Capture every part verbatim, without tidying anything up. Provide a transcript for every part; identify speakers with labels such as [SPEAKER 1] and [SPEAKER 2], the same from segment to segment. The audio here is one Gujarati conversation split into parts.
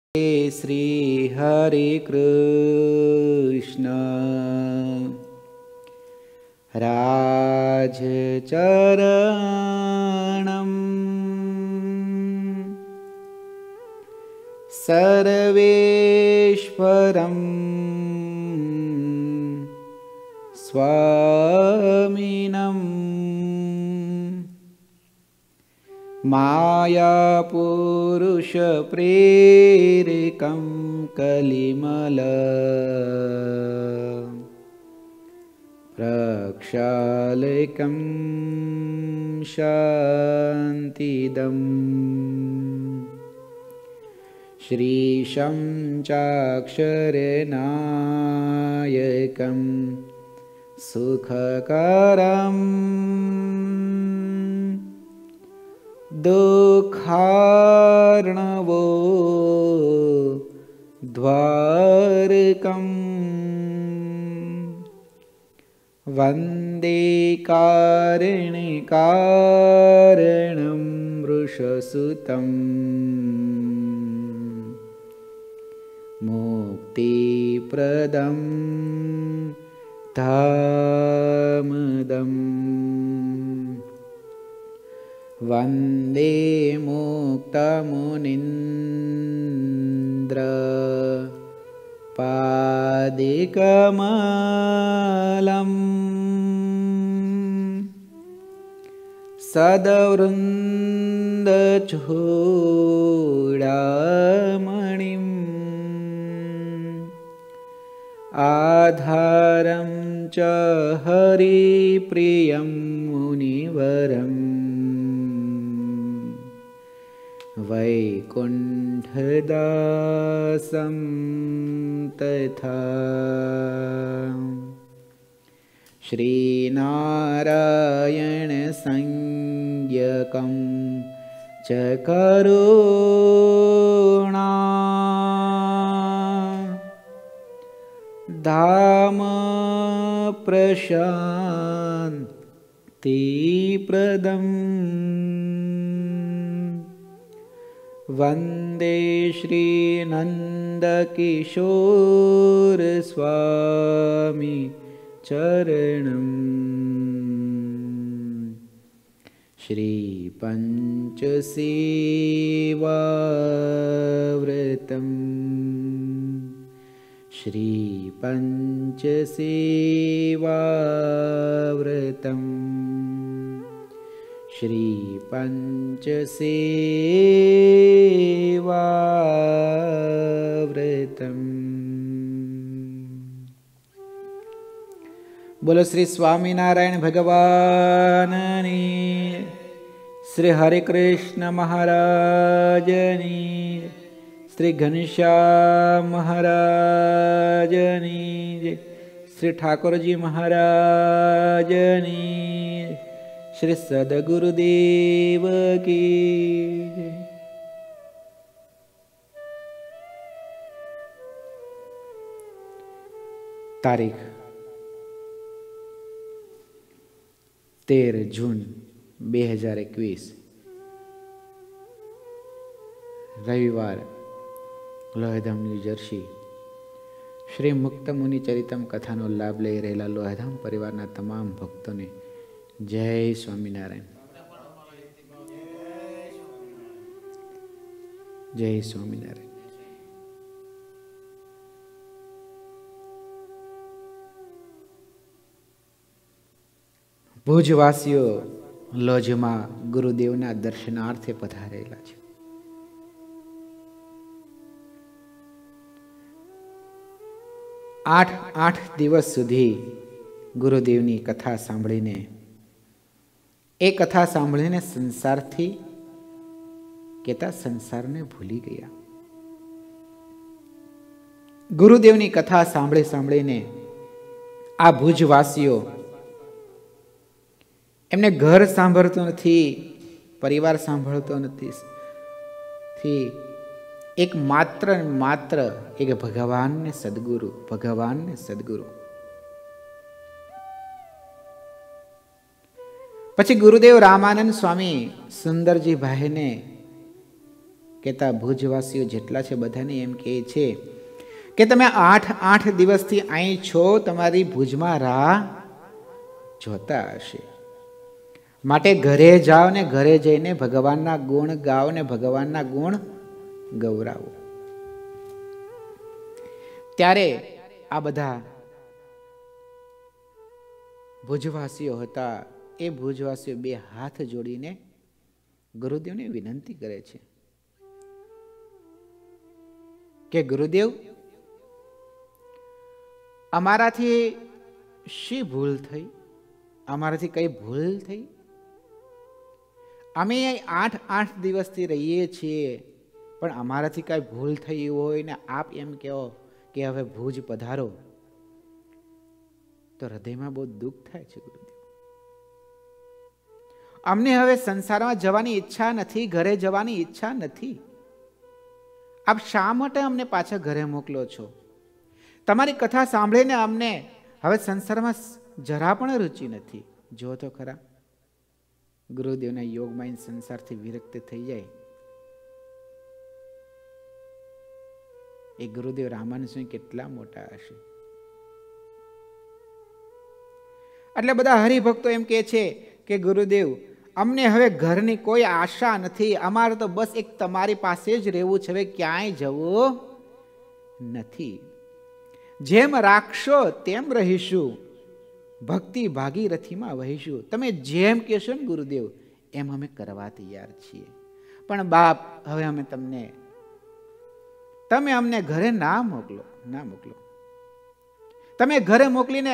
[SPEAKER 1] श्री हरे कृष्ण राजचरणं सर्वेश्वरं स्वामिनं मायापुरुषप्रेरकं कलिमल प्रक्षालकं शान्तिदम् श्रीशं चाक्षरनायकं सुखकरम् दुःखार्णवो द्वारकम् वन्दे कारणिकारणं वृषसुतम् मुक्तिप्रदं धामदम् वन्दे मुक्तमुनीन्द्र पादिकमलम् सदवृन्दचूडामणिम् आधारं च हरिप्रियं मुनिवरम् वैकुण्ठदासं तथा श्रीनारायणसंज्ञकं च करुणा धाम प्रशान्तिप्रदम् वन्दे श्रीनन्दकिशोरस्वामी चरणम् श्रीपञ्चसेवाव्रतम् श्रीपञ्चसेवाव्रतम् श्रीपञ्चसेवाव्रतम्। बोलो श्री स्वामीनारायण भगवाननी, श्री हरे कृष्ण महाराजनी, श्री घनश्याम महाराजनी, श्री ठाकुर जी महाराजनी, श्री सद्गुरुदेव की। तारीख तेर जून બે હજાર એકવીસ રવિવાર, લોહેધામ ન્યૂ જર્સી। શ્રી મુક્ત મુનિ ચરિતમ કથાનો લાભ લઈ રહેલા લોહેધામ પરિવારના તમામ ભક્તોને જય સ્વામિનારાયણ, જય સ્વામિનારાયણ। ભુજવાસીઓ લોજમાં ગુરુદેવના દર્શનાર્થે પધારેલા છે। આઠ આઠ દિવસ સુધી ગુરુદેવની કથા સાંભળીને એ કથા સાંભળીને સંસારથી કેતા સંસારને ભૂલી ગયા। ગુરુદેવની કથા સાંભળી સાંભળીને આ ભુજવાસીઓ એમને ઘર સાંભળતું નથી, પરિવાર સાંભળતો નથી, એક માત્ર માત્ર એક ભગવાન ને સદગુરુ, ભગવાન ને સદગુરુ। પછી ગુરુદેવ રામાનંદ સ્વામી સુંદરજી ભાઈને કહેતા ભુજવાસીઓ જેટલા છે બધાને એમ કહે છે કે તમે આઠ આઠ દિવસથી અહીં છો, તમારી ભુજમાં રાહ જોતા હશે, માટે ઘરે જાઓ ને ઘરે જઈને ભગવાનના ગુણ ગાઓ ને ભગવાનના ગુણ ગૌરાવો. ત્યારે આ બધા ભુજવાસીઓ હતા, એ ભુજવાસીઓ બે હાથ જોડીને ગુરુદેવને વિનંતી કરે છે કે ગુરુદેવ, અમારાથી શી ભૂલ થઈ? અમારાથી કઈ ભૂલ થઈ? અમે આઠ આઠ દિવસથી રહીએ છીએ, પણ અમારાથી કઈ ભૂલ થઈ હોય ને આપ એમ કહો કે હવે ભુજ પધારો, તો હૃદયમાં બહુ દુઃખ થાય છે ગુરુદેવ. અમને હવે સંસારમાં જવાની ઈચ્છા નથી, ઘરે જવાની ઈચ્છા નથી. આપ શા માટે અમને પાછા ઘરે મોકલો છો? તમારી કથા સાંભળીને અમને હવે સંસારમાં જરા પણ રુચિ નથી. જો તો ખરા, ગુરુદેવના યોગમાં સંસારથી વિરક્ત થઈ જાય. એ ગુરુદેવ રામાનંદ સ્વામી કેટલા મોટા હશે. એટલે બધા હરિભક્તો એમ કહે છે કે ગુરુદેવ, અમને હવે ઘરની કોઈ આશા નથી, અમારે તો બસ એક તમારી પાસે જ રહેવું છે, હવે ક્યાંય જવું નથી. જેમ રાખશો તેમ રહીશું, ભક્તિ ભાગીરથીમાં વહીશું. તમે જેમ કહેશો ને ગુરુદેવ, એમ અમે કરવા તૈયાર છીએ. પણ બાપ, હવે અમે તમને તમે અમને ઘરે ના મોકલો, ના મોકલો. તમે ઘરે મોકલીને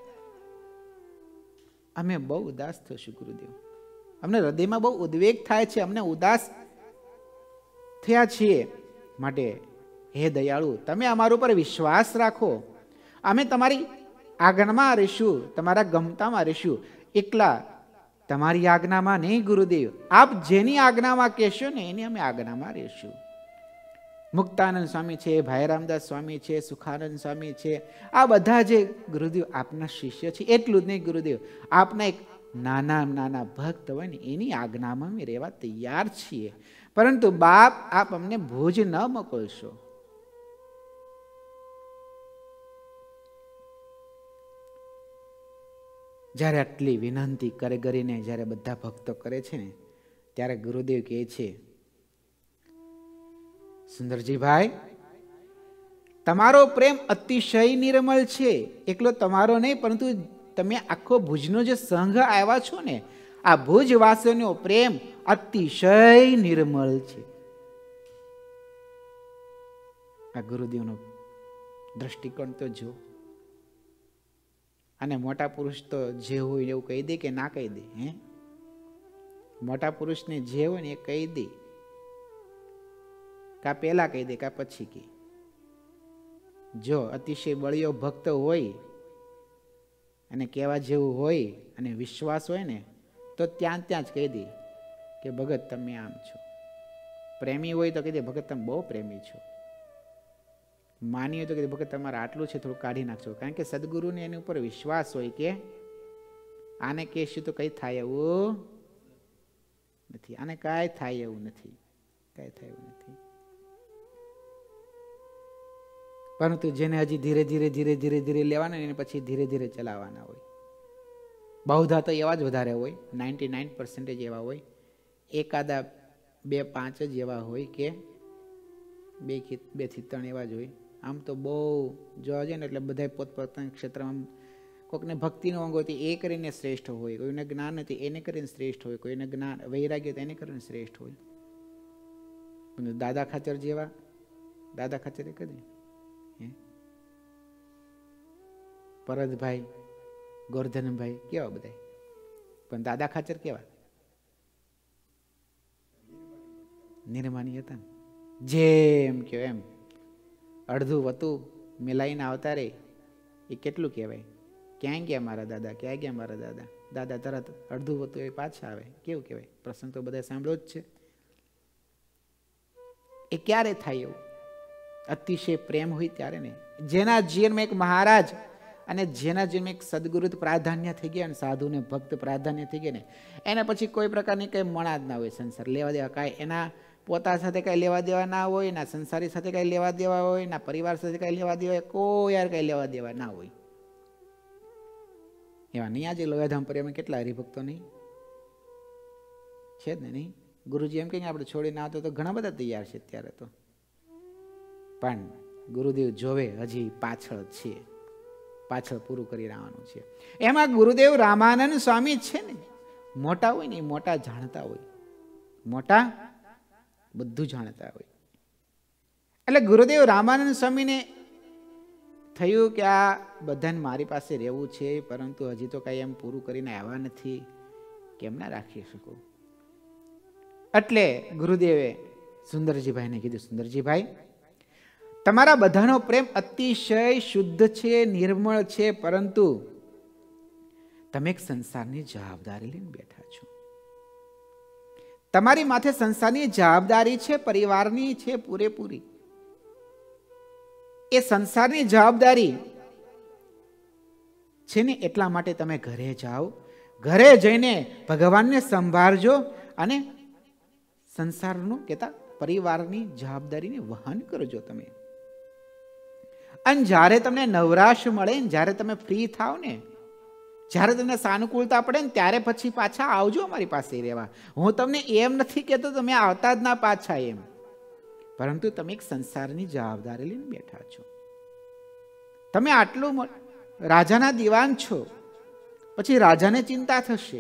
[SPEAKER 1] અમે બહુ ઉદાસ થશું ગુરુદેવ. અમને હૃદયમાં બહુ ઉદ્વેગ થાય છે, અમને ઉદાસ થયા છીએ. માટે હે દયાળુ, તમે અમારા ઉપર વિશ્વાસ રાખો. અમે તમારી આજ્ઞામાં રહીશું, તમારા ગમતામાં રહીશું, એકલા તમારી આજ્ઞામાં નહીં ગુરુદેવ. આપ જેની આજ્ઞામાં કહેશો ને એની અમે આજ્ઞામાં રહીશું. મુક્તાનંદ સ્વામી છે, ભાઈ રામદાસ સ્વામી છે, સુખાનંદ સ્વામી છે, આ બધા જે ગુરુદેવ આપના શિષ્ય છે, એટલું જ નહીં ગુરુદેવ, આપના એક નાના નાના ભક્ત હોય ને એની આજ્ઞામાં અમે રહેવા તૈયાર છીએ. પરંતુ બાપ, આપ અમને ભુજ ન મોકલશો. જ્યારે આટલી વિનંતી કરે કરીને જ્યારે બધા ભક્તો કરે છે ને, ત્યારે ગુરુદેવ કહે છે, સુંદરજીભાઈ, તમારો પ્રેમ અતિશય નિર્મળ છે. એકલો તમારો નહીં, પરંતુ તમે આખો ભુજનો જે સંઘ આવ્યા છો ને, આ ભુજવાસીઓનો પ્રેમ અતિશય નિર્મળ છે. આ ગુરુદેવનો દ્રષ્ટિકોણ તો જો. અને મોટા પુરુષ તો જે હોય એવું કહી દે કે ના કહી દે? હે, મોટા પુરુષને જે હોય ને એ કહી દે, કા પહેલા કહી દે કા પછી કહે. જો અતિશય બળિયો ભક્ત હોય અને કહેવા જેવું હોય અને વિશ્વાસ હોય ને, તો ત્યાં ત્યાં જ કહી દે કે ભગત તમે આમ છો. પ્રેમી હોય તો કહી દે ભગત તમે બહુ પ્રેમી છો. માની હોય તો કહી દે ભગત તમારે આટલું છે, થોડું કાઢી નાખશો. કારણ કે સદગુરુને એની ઉપર વિશ્વાસ હોય કે આને કહેશું તો કઈ થાય એવું નથી, આને કાંઈ થાય એવું નથી, કાંઈ થાય એવું નથી. પરંતુ જેને હજી ધીરે ધીરે ધીરે ધીરે ધીરે લેવાના, એને પછી ધીરે ધીરે ચલાવવાના હોય. બહુધા તો એવા જ વધારે હોય, નાઇન્ટી નાઇન પર્સન્ટેજ એવા હોય. એકાદા બે પાંચ જ એવા હોય કે બે બે થી ત્રણ એવા જ હોય. આમ તો બહુ જોવા જઈએ ને એટલે બધા પોતપોતાના ક્ષેત્રમાં, કોઈકને ભક્તિનો અંગ હોય તો એ કરીને શ્રેષ્ઠ હોય, કોઈને જ્ઞાન નથી એને કરીને શ્રેષ્ઠ હોય, કોઈને જ્ઞાન વૈરાગ્ય તો એને કરીને શ્રેષ્ઠ હોય. દાદા ખાચર જેવા, દાદા ખાચર એક જ પરતભાઈ, ગોરધનભાઈ કેવા બધા, પણ દાદા ખાચર કેવા? નિર્માની હતા. જેમ કયો એમ અડધું વતું મિલાઈને આવતા રે, એ કેટલું કહેવાય? ક્યાં ગયા મારા દાદા, ક્યાં ગયા મારા દાદા? દાદા તરત અડધું વતું એ પાછા આવે. કેવું કહેવાય? પ્રસંગ તો બધા સાંભળ્યો જ છે. એ ક્યારે થાય એવું? અતિશય પ્રેમ હોય ત્યારે ને. જેના જીવનમાં એક મહારાજ અને જેના જીવનમાં એક સદગુરુ પ્રાધાન્ય થઈ ગયા ને, સાધુને ભક્ત પ્રાધાન્ય થઈ ગયા ને, એના પછી કોઈ પ્રકારની કઈ મણા જ ના હોય સંસાર લેવા દેવા કાંઈ. એના પોતા સાથે કાંઈ લેવા દેવા ના હોય, ના સંસારી સાથે કાંઈ લેવા દેવા હોય, ના પરિવાર સાથે કાંઈ લેવા દેવા હોય, કોઈ યાર કાંઈ લેવા દેવા ના હોય. એવા નહીં આજે લોયાધામ પરિવારમાં કેટલા હરિભક્તો નહીં છે જ ને? નહીં ગુરુજી એમ કે આપણે છોડીને આવતો તો ઘણા બધા તૈયાર છે અત્યારે તો, પણ ગુરુદેવ જોવે હજી પાછળ છે, પાછળ પૂરું કરી આવવાનું છે. એમાં ગુરુદેવ રામાનંદ સ્વામી છે ને, મોટા હોય ને એ મોટા જાણતા હોય, મોટા બધું જાણતા હોય. એટલે ગુરુદેવ રામાનંદ સ્વામીને થયું કે આ બધાને મારી પાસે રહેવું છે, પરંતુ હજી તો કઈ એમ પૂરું કરીને આવ્યા નથી, કેમ ના રાખી શકું? એટલે ગુરુદેવે સુંદરજીભાઈને કીધું, સુંદરજીભાઈ, તમારા બધાનો પ્રેમ અતિશય શુદ્ધ છે, નિર્મળ છે, પરંતુ તમે એક સંસારની જવાબદારી લઈને બેઠા છો. તમારી માથે સંસારની જવાબદારી છે, પરિવારની છે પૂરેપૂરી. એ સંસારની જવાબદારી છે ને, એટલા માટે તમે ઘરે જાઓ, ઘરે જઈને ભગવાનને સંભાળજો અને સંસારનું કહેતા પરિવારની જવાબદારીને વહન કરજો તમે. અને જ્યારે તમને નવરાશ મળે ને, જ્યારે તમે ફ્રી થાવ ને, જ્યારે તમને સાનુકૂળતા પડે ને, ત્યારે પછી પાછા આવજો અમારી પાસે રહેવા. હું તમને એમ નથી કહેતો તમે આવતા જ ના પાછા એમ, પરંતુ તમે એક સંસારની જવાબદારી લઈને બેઠા છો. તમે આટલું રાજાના દીવાન છો, પછી રાજાને ચિંતા થશે,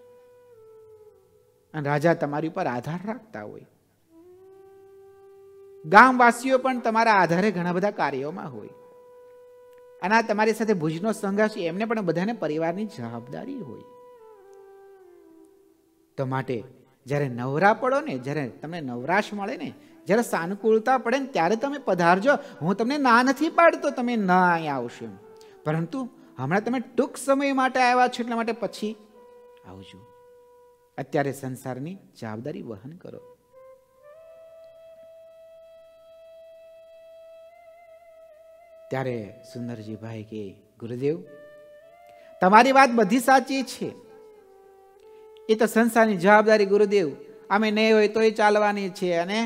[SPEAKER 1] અને રાજા તમારી ઉપર આધાર રાખતા હોય. ગામવાસીઓ પણ તમારા આધારે ઘણા બધા કાર્યોમાં હોય, અને આ તમારી સાથે ભુજનો સંઘર્ષ, એમને પણ બધાને પરિવારની જવાબદારી હોય. તો માટે જ્યારે નવરા પડો ને, જ્યારે તમને નવરાશ મળે ને, જ્યારે સાનુકૂળતા પડે ને, ત્યારે તમે પધારજો. હું તમને ના નથી પાડતો તમે ના અહીંયા આવશો, પરંતુ હમણાં તમે ટૂંક સમય માટે આવ્યા છો, એટલા માટે પછી આવજો. અત્યારે સંસારની જવાબદારી વહન કરો. ત્યારે સુંદરજીભાઈ કે, ગુરુદેવ તમારી વાત બધી સાચી છે, એ તો સંસારની જવાબદારી ગુરુદેવ અમે નહીં હોય તોય ચાલવાની છે, અને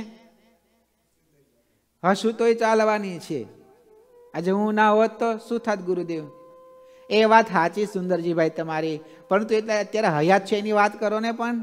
[SPEAKER 1] હશું તોય ચાલવાની છે. આજે હું ના હોત તો શું થાત ગુરુદેવ? એ વાત સાચી સુંદરજીભાઈ તમારી, પરંતુ એટલે અત્યારે હયાત છે એની વાત કરો ને. પણ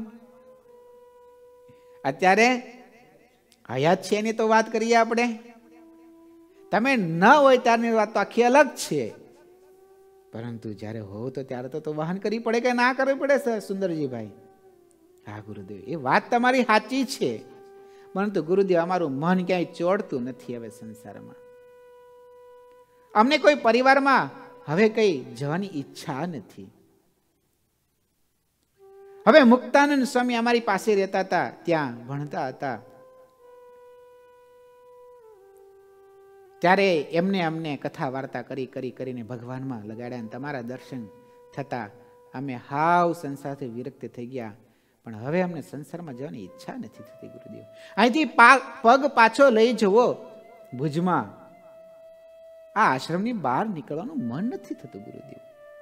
[SPEAKER 1] અત્યારે હયાત છે એની તો વાત કરીએ આપણે. તમે ન હોય ત્યારની વાત તો આખી અલગ છે, પરંતુ જ્યારે હોવ તો ત્યારે તો વહન કરવી પડે કે ના કરવી પડે સર સુંદરજીભાઈ? હા ગુરુદેવ, એ વાત તમારી સાચી છે, પરંતુ ગુરુદેવ અમારું મન ક્યાંય ચોડતું નથી હવે સંસારમાં. અમને કોઈ પરિવારમાં હવે કઈ જવાની ઈચ્છા નથી. હવે મુક્તાનંદ સ્વામી અમારી પાસે રહેતા હતા, ત્યાં ભણતા હતા, ત્યારે એમને અમને કથા વાર્તા કરી કરી કરીને ભગવાનમાં લગાડ્યા, અને તમારા દર્શન થતા અમે હાવ સંસારથી વિરક્ત થઈ ગયા. પણ હવે અમને સંસારમાં જવાની ઈચ્છા નથી થતી ગુરુદેવ. અહીંથી પગ પાછો લઈ જવો ભુજમાં, આ આશ્રમની બહાર નીકળવાનું મન નથી થતું ગુરુદેવ.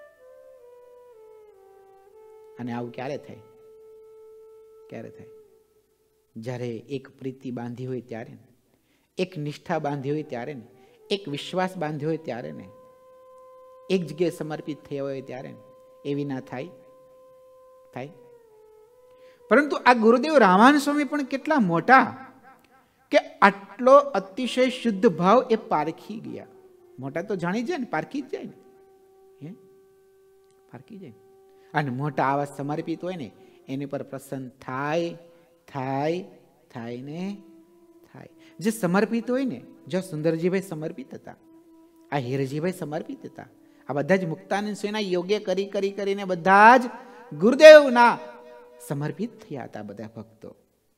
[SPEAKER 1] અને આવું ક્યારે થાય? ક્યારે થાય? જ્યારે એક પ્રીતિ બાંધી હોય ત્યારે, એક નિષ્ઠા બાંધી હોય ત્યારે ને, એક વિશ્વાસ બાંધ્યો હોય ત્યારે ને, એક જગ્યાએ સમર્પિત થયા હોય ત્યારે ને. એવી ના થાય? થાય. પરંતુ આ ગુરુદેવ રામાનંદ સ્વામી પણ કેટલા મોટા કે આટલો અતિશય શુદ્ધ ભાવ એ પારખી ગયા. મોટા તો જાણી જાય ને, પારખી જ જાય ને, હે પારખી જાય. અને મોટા આવા સમર્પિત હોય ને, એની પર પ્રસન્ન થાય થાય થાય ને થાય. જે સમર્પિત હોય ને, જો સુંદરજીભાઈ સમર્પિત હતા, આ હીરજીભાઈ સમર્પિત હતા, આ બધા જ મુક્તાનંદ સ્વામીના યોગ્ય કરી કરી કરીને બધા જ ગુરુદેવના સમર્પિત થયા હતા બધા ભક્તો.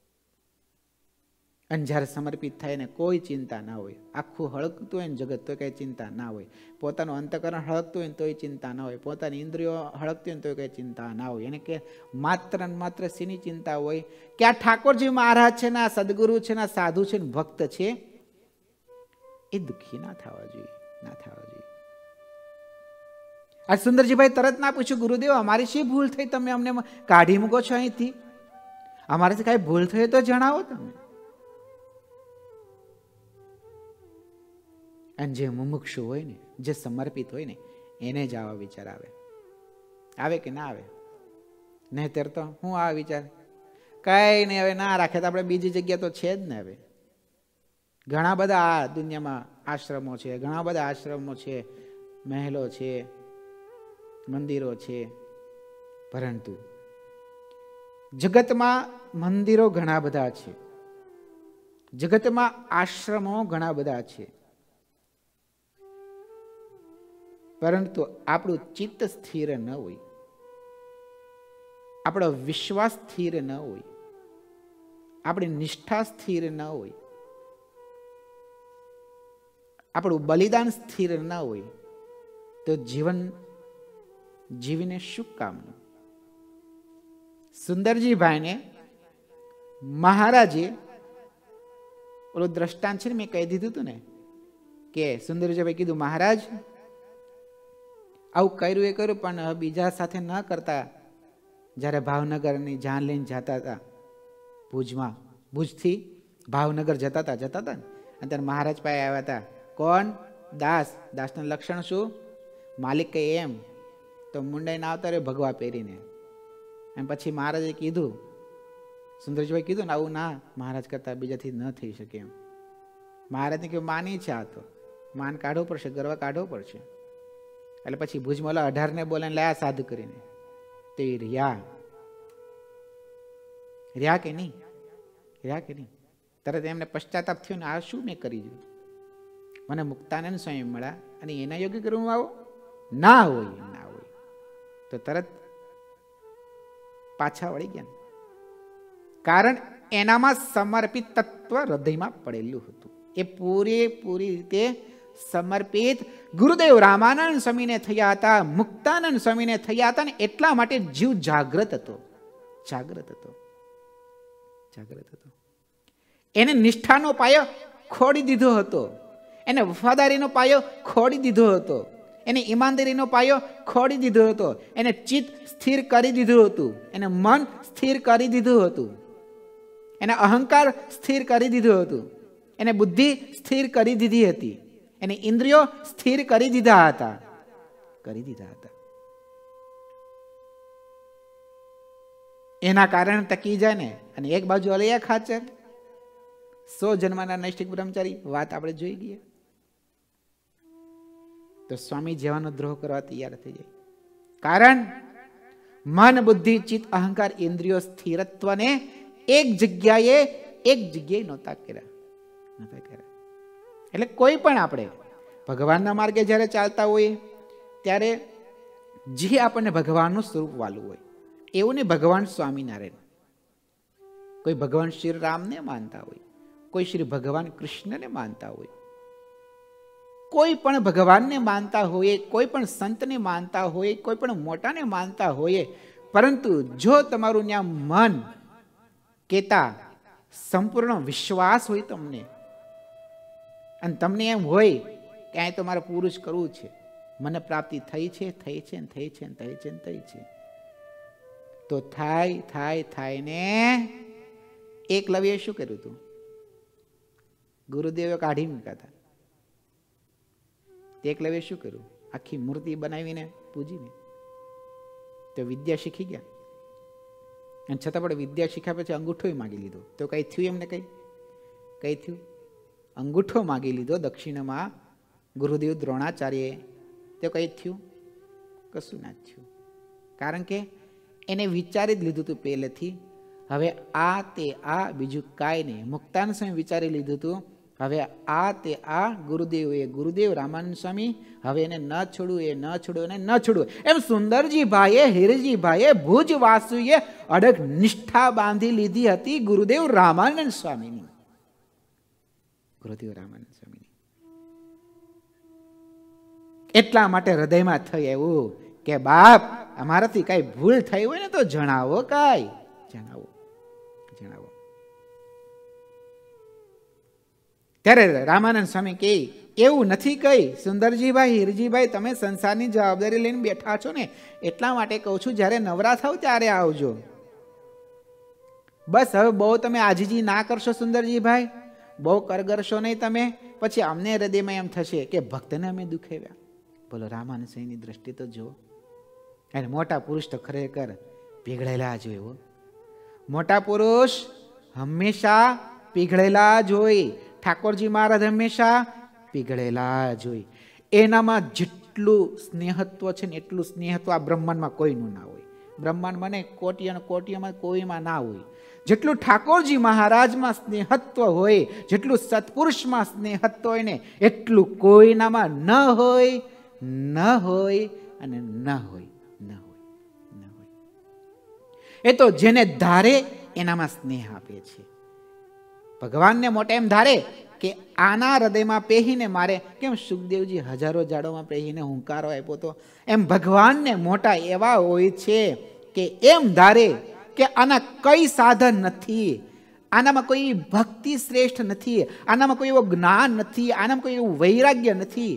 [SPEAKER 1] અને જ્યારે સમર્પિત થાય ને કોઈ ચિંતા ના હોય, આખું હળકતું હોય ને જગત તો કઈ ચિંતા ના હોય, પોતાનું અંતકરણ હળકતું હોય ને તોય ચિંતા ના હોય, પોતાની ઇન્દ્રિયો હળકતી હોય ને તોય કઈ ચિંતા ના હોય. એને કે માત્ર ને માત્ર શેની ચિંતા હોય કે આ ઠાકોરજી મહારાજ છે ને, આ સદગુરુ છે ને, આ સાધુ છે ને, ભક્ત છે, એ દુઃખી ના થવા જોઈએ, ના થવા જોઈએ. આ સુંદરજીભાઈ તરત ના પૂછ્યું, ગુરુદેવ અમારી શી ભૂલ થઈ, તમે અમને કાઢી મૂકો છો અહીંથી? અમારાથી કઈ ભૂલ થઈ તો જણાવો તમે. અને જે મુમુક્ષુ હોય ને, જે સમર્પિત હોય ને, એને જ આવા વિચાર આવે. આવે કે ના આવે? નહીંતર તો હું આ વિચાર કઈ નહીં, હવે ના રાખે તો આપણે બીજી જગ્યા તો છે જ ને. હવે ઘણા બધા આ દુનિયામાં આશ્રમો છે, ઘણા બધા આશ્રમો છે, મહેલો છે, મંદિરો છે, પરંતુ જગતમાં મંદિરો ઘણા બધા છે, જગતમાં આશ્રમો ઘણા બધા છે, પરંતુ આપણું ચિત્ત સ્થિર ન હોય, આપણો વિશ્વાસ સ્થિર ન હોય, આપણી નિષ્ઠા સ્થિર ન હોય, આપણું બલિદાન સ્થિર ન હોય, તો જીવન જીવીને શું કામનું? સુંદરજીભાઈને મહારાજે ઓલું દ્રષ્ટાંત છે ને, મેં કહી દીધું હતું ને કે સુંદરજીભાઈ કીધું, મહારાજ આવું કર્યું એ કર્યું, પણ બીજા સાથે ન કરતા. જ્યારે ભાવનગરની જાન લઈને જતા હતા, ભુજમાં, ભુજથી ભાવનગર જતા હતા જતા હતા ને, અને ત્યારે મહારાજ પાસે આવ્યા હતા. કોણ? દાસ. દાસનું લક્ષણ શું? માલિક કે એમ તો મુંડાઈ ના આવતા રે ભગવા પહેરીને. અને પછી મહારાજે કીધું, સુંદરજીભાઈ કીધું ને, આવું ના મહારાજ કરતા બીજાથી ન થઈ શકે એમ. મહારાજને કહ્યું, માની છે, આ તો માન કાઢવું પડશે, ગર્વ કાઢવો પડશે. એટલે પછી ભુજમાં ઓલા અઢાર ને બોલે લાયા સાધુ કરીને, તે રહ્યા રહ્યા કે નહીં? રહ્યા કે નહીં? તરત એમને પશ્ચાતાપ થયો ને, આ શું મેં કરી દીધું? મને મુક્તાનંદ સ્વામી મળ્યા અને એના યોગ્ય કરવું આવો ના હોય, ના હોય. તો તરત પાછા વળી ગયા, કારણ એનામાં સમર્પિત તત્વ હૃદયમાં પડેલું હતું. એ પૂરેપૂરી રીતે સમર્પિત ગુરુદેવ રામાનંદ સ્વામીને થયા હતા, મુક્તાનંદ સ્વામીને થયા હતા, ને એટલા માટે જીવ જાગ્રત હતો, જાગ્રત હતો, જાગ્રત હતો. એને નિષ્ઠાનો પાયો ખોડી દીધો હતો, એને વફાદારીનો પાયો ખોડી દીધો હતો, એને ઈમાનદારીનો પાયો ખોડી દીધો હતો, એને ચિત્ત સ્થિર કરી દીધું હતું, એને મન સ્થિર કરી દીધું હતું, એને અહંકાર સ્થિર કરી દીધું હતું, એને બુદ્ધિ સ્થિર કરી દીધી હતી, એને ઇન્દ્રિયો સ્થિર કરી દીધા હતા, કરી દીધા હતા. એના કારણે ટકી જાય ને. અને એક બાજુ અલૈયા ખાચર, સો જન્મના નૈષ્ઠિક બ્રહ્મચારી, વાત આપણે જોઈ ગયા. તો સ્વામી જેવાનો દ્રોહ કરવા તૈયાર થઈ જાય. કારણ મન, બુદ્ધિ, ચિત્ત, અહંકાર, ઇન્દ્રિયો સ્થિરત્વને એક જગ્યાએ એક જગ્યાએ નહોતા કર્યા, નહોતા કર્યા. એટલે કોઈ પણ આપણે ભગવાનના માર્ગે જ્યારે ચાલતા હોઈએ ત્યારે જે આપણને ભગવાનનું સ્વરૂપ વાલું હોય એવું ને, ભગવાન સ્વામિનારાયણ, કોઈ ભગવાન શ્રી રામને માનતા હોય, કોઈ શ્રી ભગવાન કૃષ્ણને માનતા હોય, કોઈ પણ ભગવાનને માનતા હોઈએ, કોઈ પણ સંતને માનતા હોઈએ, કોઈ પણ મોટાને માનતા હોઈએ, પરંતુ જો તમારું ત્યાં મન કેતા સંપૂર્ણ વિશ્વાસ હોય તમને, અને તમને એમ હોય કે આ તો મારે પૂરું જ કરવું છે, મને પ્રાપ્તિ થઈ છે, થઈ છે, થઈ છે, થઈ છે, થઈ છે, તો થાય થાય થાય ને. એકલવ્યએ શું કર્યું હતું? ગુરુદેવે કાઢી મૂક્યા હતા. એકલવ્યએ શું કર્યું? આખી મૂર્તિ બનાવીને પૂજીને તો વિદ્યા શીખી ગયા. અને છતાં પણ વિદ્યા શીખ્યા પછી અંગૂઠો માગી લીધો. તો કઈ થયું એમને? કઈ કઈ થયું? અંગૂઠો માગી લીધો દક્ષિણમાં ગુરુદેવ દ્રોણાચાર્યએ. તો કઈ થયું? કશું ના થયું. કારણ કે એને વિચારી જ લીધું હતું પહેલેથી, હવે આ તે આ, બીજું કાંઈ નહીં. મુક્તાનંદ સ્વામી વિચારી લીધું હતું, હવે આ તે આ, ગુરુદેવ એ ગુરુદેવ રામાનંદ સ્વામી, હવે એને ન છોડવું, એ ન છોડવું, એને ન છોડવું. એમ સુંદરજીભાઈએ, હિરજીભાઈએ, ભુજ વાસુએ અડગ નિષ્ઠા બાંધી લીધી હતી ગુરુદેવ રામાનંદ સ્વામીની, ગુરુદેવ રામાનંદ સ્વામીની. એટલા માટે હૃદયમાં થઈ એવું કે બાપ, અમારાથી કઈ ભૂલ થઈ હોય ને તો જણાવો, કઈ જણાવો, જણાવો. ત્યારે રામાનંદ સ્વામી કહે, એવું નથી કઈ સુંદરજીભાઈ, હિરજીભાઈ, તમે સંસારની જવાબદારી લઈને બેઠા છો ને, એટલા માટે કહું છું જ્યારે નવરા થાવ ત્યારે આવજો. બસ હવે બહુ તમે આજીજી ના કરશો સુંદરજીભાઈ, બહુ કરગરશો નહીં તમે, પછી અમને હૃદયમાં એમ થશે કે ભક્તને અમે દુખાવ્યા. બોલો રામાનંદ સ્વામીની દ્રષ્ટિ તો જુઓ. અને મોટા પુરુષ તો ખરેખર પીગળેલા જ હોય. મોટા પુરુષ હંમેશા પીગળેલા જ હોય. ઠાકોરજી મહારાજ હંમેશા પીગળેલા જ હોય. એનામાં જેટલું સ્નેહત્વ છે ને એટલું સ્નેહત્વ આ બ્રહ્માંડમાં કોઈનું ના હોય. બ્રહ્માંડમાં ને કોટી અને કોટીમાં કોઈમાં ના હોય. જેટલું ઠાકોરજી મહારાજમાં સ્નેહત્વ હોય, જેટલું સત્પુરુષમાં સ્નેહત્વ હોય ને એટલું કોઈનામાં ન હોય, ન હોય અને ન હોય, ન હોય, ન હોય. એ તો જેને ધારે એનામાં સ્નેહ આપે છે. ભગવાનને મોટા એમ ધારે કે આના હૃદયમાં પહેરીને મારે, કેમ સુખદેવજી હજારો ઝાડોમાં પહેરીને હુંકારો આપ્યો તો, એમ ભગવાનને મોટા એવા હોય છે કે એમ ધારે કે આના કઈ સાધન નથી, આનામાં કોઈ ભક્તિ શ્રેષ્ઠ નથી, આનામાં કોઈ એવો જ્ઞાન નથી, આનામાં કોઈ એવું વૈરાગ્ય નથી,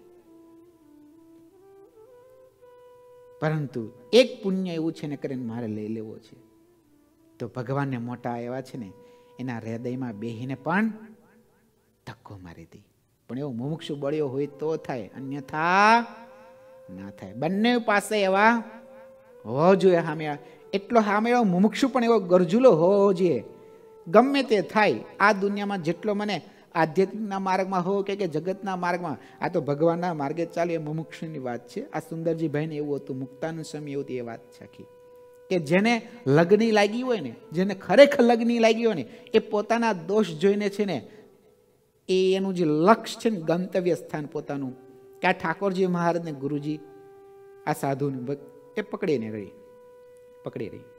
[SPEAKER 1] પરંતુ એક પુણ્ય એવું છે ને કરીને મારે લઈ લેવો છે. તો ભગવાનને મોટા એવા છે ને એના હૃદયમાં બેહીને પણ ધક્કો મારી દે. પણ એવો મુમુક્ષુ બળ્યો હોય તો થાય, અન્યથા ના થાય. બંને પાસે એવા હોવો જોઈએ. સામે એટલો સામે એવો મુમુક્ષુ પણ એવો ગરજુલો હોવો જોઈએ. ગમે તે થાય આ દુનિયામાં જેટલો મને આધ્યાત્મિકના માર્ગમાં હો કે જગતના માર્ગમાં, આ તો ભગવાનના માર્ગે ચાલે એ મુમુક્ષુની વાત છે. આ સુંદરજીભાઈને એવું હતું, મુક્તાનંદ સ્વામી એવું એ વાત છે આખી, કે જેને લગ્ની લાગી હોય ને, જેને ખરેખર લગ્ની લાગી હોય ને, એ પોતાના દોષ જોઈને છે ને એ એનું જે લક્ષ્ય છે ને, ગંતવ્ય સ્થાન પોતાનું, કે આ ઠાકોરજી મહારાજને ગુરુજી આ સાધુને એ પકડીને રહી પકડી રહી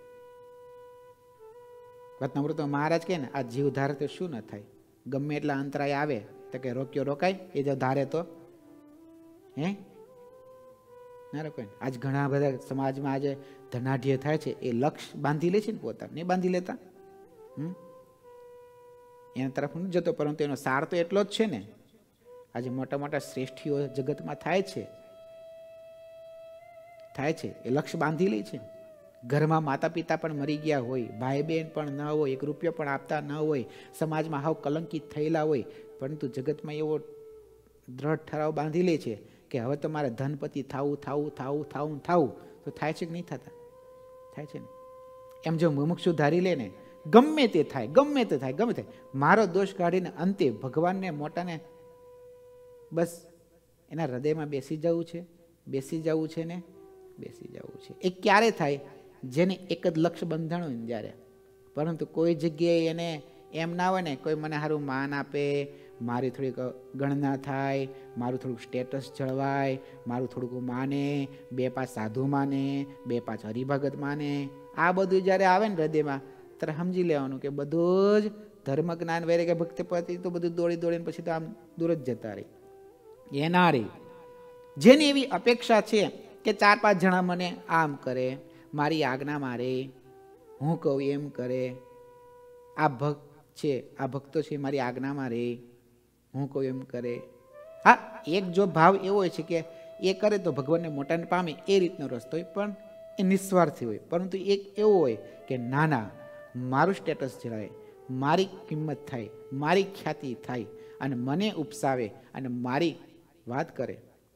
[SPEAKER 1] વતનમૃત મહારાજ કહે ને આ જીવ ધારે તો શું ન થાય, ગમે એટલા અંતરાય આવે તો કે રોક્યો રોકાય, એ જો ધારે તો હે ના રોકાય. આજ ઘણા બધા સમાજમાં આજે ધનાઢ્ય થાય છે, એ લક્ષ્ય બાંધી લે છે ને પોતા, નહીં બાંધી લેતા. હમ એના તરફ નથી જતો, પરંતુ એનો સાર તો એટલો જ છે ને. આજે મોટા મોટા શ્રેષ્ઠીઓ જગતમાં થાય છે થાય છે એ લક્ષ્ય બાંધી લે છે. ઘરમાં માતા પિતા પણ મરી ગયા હોય, ભાઈ બહેન પણ ન હોય, એક રૂપિયો પણ આપતા ન હોય, સમાજમાં હાવ કલંકિત થયેલા હોય, પરંતુ જગતમાં એવો દ્રઢ ઠરાવ બાંધી લે છે કે હવે તો મારે ધનપતિ થાવું થાવું થાવું થાવું થાવું. તો થાય છે કે નહીં થતા? થાય છે ને. એમ જો મુમુક્ષુ ધારી લે ને, ગમે તે થાય ગમે તે થાય ગમે તે મારો દોષ કાઢીને અંતે ભગવાનને મોટાને બસ એના હૃદયમાં બેસી જવું છે, બેસી જવું છે ને બેસી જવું છે. એ ક્યારે થાય? જેને એક જ લક્ષ્ય બંધાણું ને જ્યારે. પરંતુ કોઈ જગ્યાએ એને એમ ના હોય ને, કોઈ મને સારું માન આપે, મારી થોડીક ગણના થાય, મારું થોડુંક સ્ટેટસ જળવાય, મારું થોડુંક માને, બે પાંચ સાધુ માને, બે પાંચ હરિભગત માને, આ બધું જ્યારે આવે ને હૃદયમાં, ત્યારે સમજી લેવાનું કે બધું જ ધર્મ જ્ઞાન વૈરાગ્ય ભક્તિ પતિ તો બધું દોડી દોડીને પછી તો આમ દૂર જ જતા રહી. એના રે જેની એવી અપેક્ષા છે કે ચાર પાંચ જણા મને આમ કરે, મારી આજ્ઞા મારે, હું કહું એમ કરે, આ ભક્ત છે, આ ભક્તો છે મારી આજ્ઞા મારે, હું કહું એમ કરે. હા, એક જો ભાવ એવો હોય છે કે એ કરે તો ભગવાનને મોટાને પામે, એ રીતનો રસ્તો હોય, પણ એ નિસ્વાર્થી હોય. પરંતુ એક એવો હોય કે ના ના મારું સ્ટેટસ જળાય, મારી કિંમત થાય, મારી ખ્યાતિ થાય, અને મને ઉપસાવે અને મારી વાત કરે,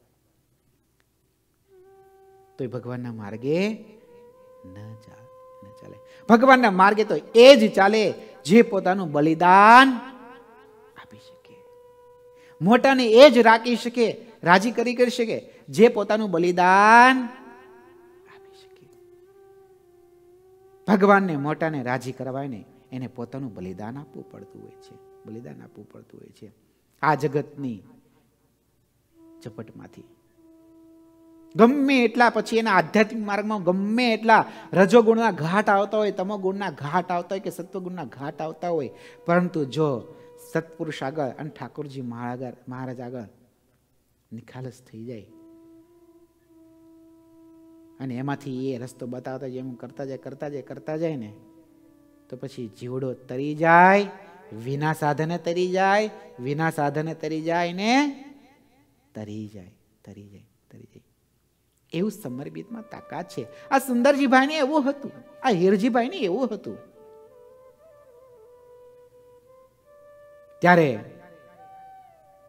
[SPEAKER 1] તો એ ભગવાનના માર્ગે ન ચાલે. ભગવાનના માર્ગે તો એ જ ચાલે જે પોતાનું બલિદાન આપી શકે, મોટાને એ જ રાખી શકે, રાજી કરી કરી શકે જે પોતાનું બલિદાન આપી શકે. ભગવાનને મોટાને રાજી કરવાય ને એને પોતાનું બલિદાન આપવું પડતું હોય છે, બલિદાન આપવું પડતું હોય છે. આ જગતની ઝપટમાંથી ગમે એટલા પછી એના આધ્યાત્મિક માર્ગમાં ગમે એટલા રજોગુણના ઘાટ આવતા હોય, તમોગુણના ઘાટ આવતા હોય કે સત્વગુણના ઘાટ આવતા હોય, પરંતુ જો સત્પુરુષ આગળ અને ઠાકોરજી મહારાજ આગળ નિખાલસ થઈ જાય અને એમાંથી એ રસ્તો બતાવતા જાય, એમ કરતા જાય કરતા જાય કરતા જાય ને, તો પછી જીવડો તરી જાય, વિના સાધને તરી જાય, વિના સાધને તરી જાય ને તરી જાય તરી જાય તરી જાય. એવું સમર્પિતમાં તાકાત છે. આ સુંદરજીભાઈ ને એવું હતું, આ હીરજીભાઈ ને એવું હતું. ત્યારે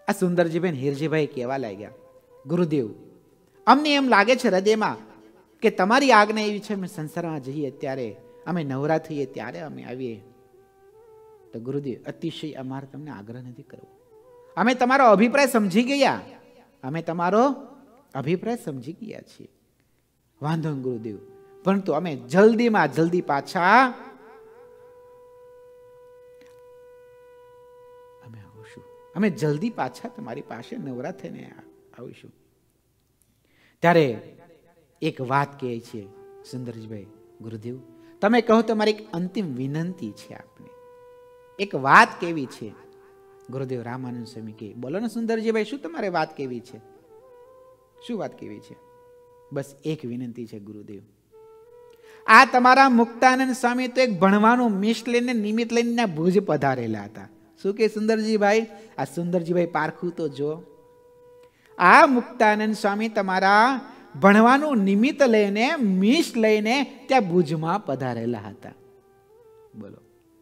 [SPEAKER 1] આ સુંદરજીભાઈ ને હીરજીભાઈ કહેવા લાગ્યા, ગુરુદેવ અમને એમ લાગે છે હૃદયમાં કે તમારી આજ્ઞા એવી છે અમે સંસારમાં જઈએ ત્યારે, અમે નવરા થઈએ ત્યારે અમે આવીએ. તો ગુરુદેવ અતિશય અમારે તમને આગ્રહ નથી કરવો, અમે તમારો અભિપ્રાય સમજી ગયા, અમે તમારો અભિપ્રાય સમજી ગયા છીએ. વાંધો નહીં ગુરુદેવ, પરંતુ અમે જલ્દીમાં જલ્દી પાછા અમે આવશું, અમે જલ્દી પાછા તમારી પાસે નવરા થઈને આવીશું. ત્યારે એક વાત કહે છે સુંદરજીભાઈ, ગુરુદેવ તમે કહો તો મારી એક અંતિમ વિનંતી છે આપને, એક વાત કેવી છે. ગુરુદેવ રામાનંદ સ્વામી કહે, બોલો ને સુંદરજીભાઈ, શું તમારે વાત કેવી છે? શું વાત કેવી છે? બસ એક વિનંતી છે ગુરુદેવ. આ તમારા મુક્તાનંદ સ્વામી તો એક ભણવાનું મિશ લઈને નિમિત્ત લઈને ભુજ પધારેલા હતા. શું કે સુંદરજીભાઈ? આ સુંદરજીભાઈ પારખું તો જો, આ મુક્તાનંદ સ્વામી તમારા ભણવાનું નિમિત્ત લઈને મિશ લઈને ત્યાં ભુજમાં પધારેલા હતા. બોલો,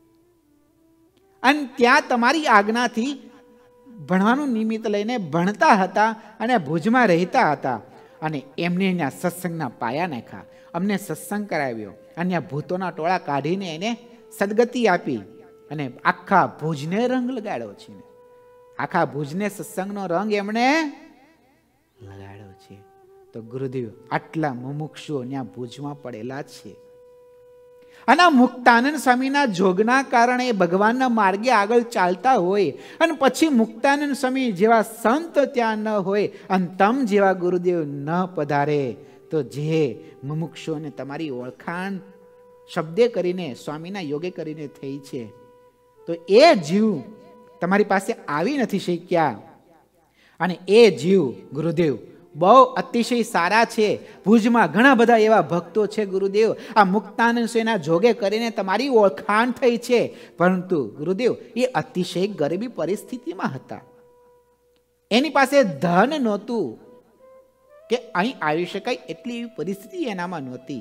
[SPEAKER 1] અને ત્યાં તમારી આજ્ઞાથી ભણવાનું નિમિત્ત લઈને ભણતા હતા અને ભુજમાં રહેતા હતા, અને એમને અહીંયા સત્સંગના પાયા નાખ્યા, અમને સત્સંગ કરાવ્યો, અને ભૂતોના ટોળા કાઢીને એને સદગતિ આપી, અને આખા ભુજને રંગ લગાડ્યો છે. આખા ભુજને સત્સંગનો રંગ એમણે લગાડ્યો છે. તો ગુરુદેવ આટલા મુમુક્ષુઓ ત્યાં ભુજમાં પડેલા છે, અને મુક્તાનંદ સ્વામીના જોગના કારણે ભગવાનના માર્ગે આગળ ચાલતા હોય, અને પછી મુક્તાનંદ સ્વામી જેવા સંત ત્યાં ન હોય, અને તમ જેવા ગુરુદેવ ન પધારે, તો જે મુમુક્ષુઓને તમારી ઓળખાણ શબ્દે કરીને સ્વામીના યોગે કરીને થઈ છે, તો એ જીવ તમારી પાસે આવી નથી શક્યા. અને એ જીવ ગુરુદેવ બહુ અતિશય સારા છે. ભુજમાં ઘણા બધા એવા ભક્તો છે ગુરુદેવ, આ મુક્તાનંદ સ્વામીના જોગે કરીને તમારી ઓળખાણ થઈ છે, પરંતુ ગુરુદેવ એ અતિશય ગરીબી પરિસ્થિતિમાં હતા. એની પાસે ધન નહોતું કે અહીં આવી શકાય એટલી એવી પરિસ્થિતિ એનામાં નહોતી.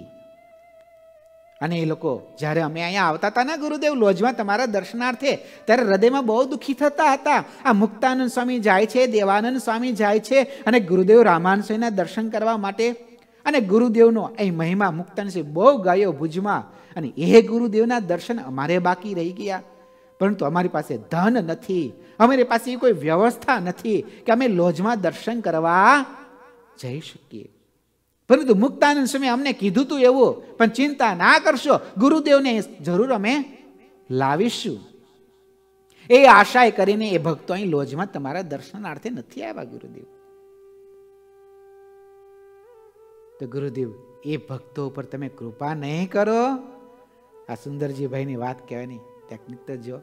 [SPEAKER 1] અને એ લોકો જ્યારે અમે અહીંયા આવતા હતા ને ગુરુદેવ લોજમાં તમારા દર્શનાર્થે, ત્યારે હૃદયમાં બહુ દુઃખી થતા હતા. આ મુક્તાનંદ સ્વામી જાય છે, દેવાનંદ સ્વામી જાય છે, અને ગુરુદેવ રામાનંદ સ્વામીના દર્શન કરવા માટે, અને ગુરુદેવનો અહીં મહિમા મુક્તાનંદ સ્વામી બહુ ગાયો ભુજમાં, અને એ ગુરુદેવના દર્શન અમારે બાકી રહી ગયા. પરંતુ અમારી પાસે ધન નથી, અમારી પાસે કોઈ વ્યવસ્થા નથી કે અમે લોજમાં દર્શન કરવા જઈ શકીએ. પરંતુ મુક્તાનંદ સ્વામી અમને કીધું તું એવું, પણ ચિંતા ના કરશો, ગુરુદેવને જરૂર અમે લાવીશું. એ આશાએ કરીને એ ભક્તો અહીં લોજમાં તમારા દર્શનાર્થે નથી આવ્યા ગુરુદેવ. તો ગુરુદેવ એ ભક્તો ઉપર તમે કૃપા નહીં કરો? આ સુંદરજીભાઈની વાત કહેવાની ટેકનિક તો જો,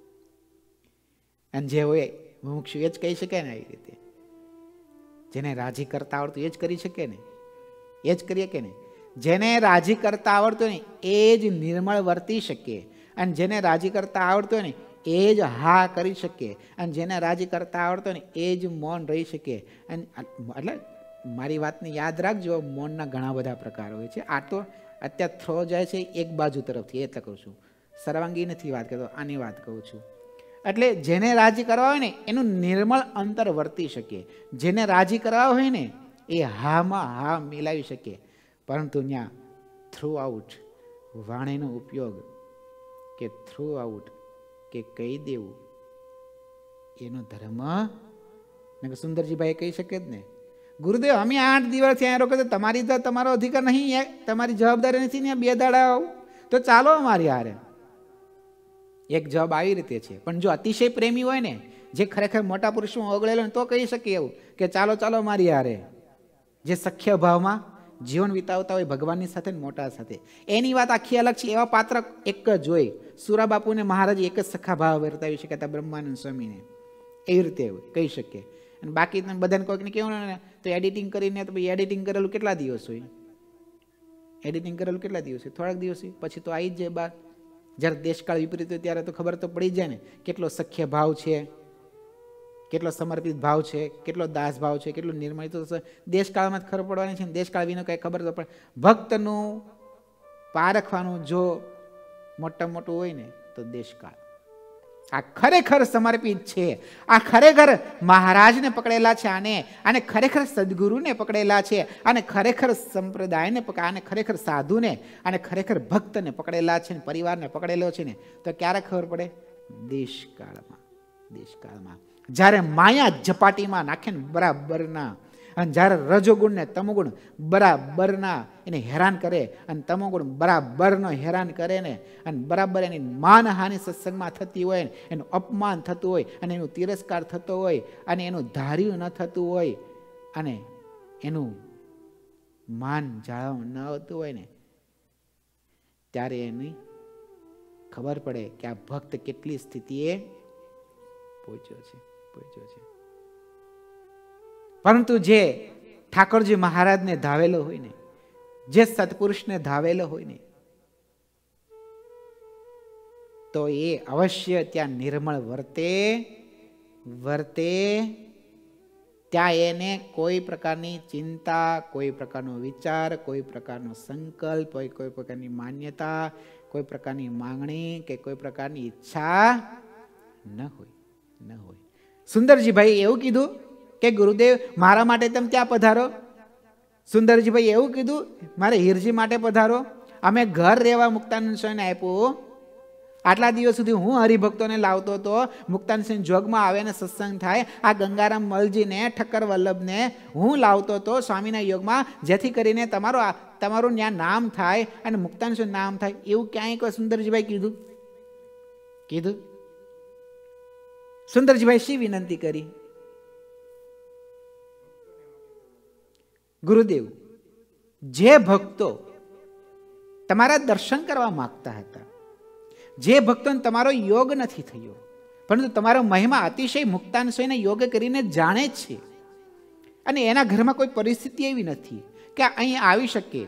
[SPEAKER 1] અને જે હોય મુમુક્ષુ એ જ કહી શકે ને, આવી રીતે જેને રાજી કરતા આવડતું એ જ કરી શકે ને, એ જ કરીએ કે નહીં? જેને રાજી કરતા આવડતું ને એ જ નિર્મળ વર્તી શકે, અને જેને રાજી કરતા આવડતું ને એ જ હા કરી શકે, અને જેને રાજી કરતા આવડતું ને એ જ મૌન રહી શકે. અને એટલે મારી વાતને યાદ રાખજો, મૌનના ઘણા બધા પ્રકાર હોય છે. આ તો અત્યારે થ્રો જાય છે એક બાજુ તરફથી, એટલે કહું છું, સર્વાંગી નથી વાત કરતો, આની વાત કહું છું. એટલે જેને રાજી કરવા હોય ને એનું નિર્મળ અંતર વર્તી શકે, જેને રાજી કરવા હોય ને એ હામાં હા મિલાવી શકે. પરંતુ ત્યાં થ્રુ આઉટ વાણીનો ઉપયોગ કે થ્રુ આઉટ કે કહી દેવું એનો ધર્મ સુંદરજીભાઈ કહી શકે જ ને, ગુરુદેવ અમે આઠ દિવસ ત્યાં રોકે તો તમારી તો તમારો અધિકાર નહીં, તમારી જવાબદારી નથી ને, બે દાડા આવું તો ચાલો અમારી હારે. એક જવાબ આવી રીતે છે. પણ જો અતિશય પ્રેમી હોય ને, જે ખરેખર મોટા પુરુષમાં ઓગળેલો તો કહી શકે એવું કે ચાલો ચાલો મારી હારે. જે સખ્ય ભાવમાં જીવન વિતાવતા હોય ભગવાનની સાથે મોટા સાથે, એની વાત આખી અલગ છે. એવા પાત્ર એક જ હોય. સુરા બાપુને મહારાજ એક જ સખા ભાવ વર્તાવી શક્યા હતા બ્રહ્માનંદ સ્વામીને, એવી રીતે કહી શકીએ. અને બાકી તમે બધાને કોઈકને કેવું ને તો એડિટિંગ કરીને, તો ભાઈ એડિટિંગ કરેલું કેટલા દિવસ હોય? એડિટિંગ કરેલું કેટલા દિવસ હોય? થોડાક દિવસ હોય, પછી તો આવી જ જાય બાર. જ્યારે દેશકાળ વિપરીત હોય ત્યારે તો ખબર તો પડી જાય ને કેટલો સખ્ય ભાવ છે, કેટલો સમર્પિત ભાવ છે, કેટલો દાસ ભાવ છે, કેટલું નિર્મળ. તો દેશકાળમાં જ ખબર પડવાની છે ને, દેશકાળ વિનો કંઈ ખબર તો પડે. ભક્તનું પારખવાનું જો મોટા મોટું હોય ને તો દેશકાળ, આ ખરેખર સમર્પિત છે, આ ખરેખર મહારાજને પકડેલા છે, આને આને ખરેખર સદગુરુને પકડેલા છે, અને ખરેખર સંપ્રદાયને આને ખરેખર સાધુને અને ખરેખર ભક્તને પકડેલા છે, પરિવારને પકડેલો છે ને, તો ક્યારે ખબર પડે? દેશકાળમાં. દેશકાળમાં જ્યારે માયા ઝપાટીમાં નાખે ને બરાબરના, અને જ્યારે રજોગુણ ને તમોગુણ બરાબરના એને હેરાન કરે, અને તમોગુણ બરાબરનો હેરાન કરે ને, અને બરાબર એની માનહાનિ સત્સંગમાં થતી હોય, એનું અપમાન થતું હોય, અને એનું તિરસ્કાર થતો હોય, અને એનું ધાર્યું ન થતું હોય, અને એનું માન જાળવ ન આવતું હોય ને, ત્યારે એની ખબર પડે કે આ ભક્ત કેટલી સ્થિતિએ પહોંચ્યો છે પહોંચ્યો છે. પરંતુ જે ઠાકોરજી મહારાજને ધાવેલો હોય ને, જે સત્પુરુષને ધાવેલો હોય ને, તો એ અવશ્ય ત્યાં નિર્મળ વર્તે વર્તે ત્યાં એને કોઈ પ્રકારની ચિંતા, કોઈ પ્રકારનો વિચાર, કોઈ પ્રકારનો સંકલ્પ, કોઈ કોઈ પ્રકારની માન્યતા, કોઈ પ્રકારની માંગણી કે કોઈ પ્રકારની ઈચ્છા ન હોય ન હોય સુંદરજીભાઈ એવું કીધું કે ગુરુદેવ મારા માટે તમે ત્યાં પધારો. સુંદરજીભાઈ એવું કીધું મારે હીરજી માટે પધારો. અમે ઘર રહેવા મુક્તાનંદ સ્વામીને આપ્યું. આટલા દિવસ સુધી હું હરિભક્તોને લાવતો હતો, મુક્તાનંદ સ્વામી જોગમાં આવે ને સત્સંગ થાય, આ ગંગારામ મલજીને, ઠક્કર વલ્લભને હું લાવતો હતો સ્વામીના યોગમાં, જેથી કરીને તમારો તમારું ત્યાં નામ થાય અને મુક્તાનંદ સ્વામી નામ થાય. એવું ક્યાંય કોઈ સુંદરજીભાઈ કીધું કીધું સુંદરજીભાઈ શી વિનંતી કરી? ગુરુદેવ, જે ભક્તો તમારા દર્શન કરવા માંગતા હતા, જે ભક્તોને તમારો યોગ નથી થયો, પરંતુ તમારો મહિમા અતિશય મુક્તાનંદ સ્વામીને યોગ કરીને જાણે છે, અને એના ઘરમાં કોઈ પરિસ્થિતિ એવી નથી કે અહીં આવી શકે.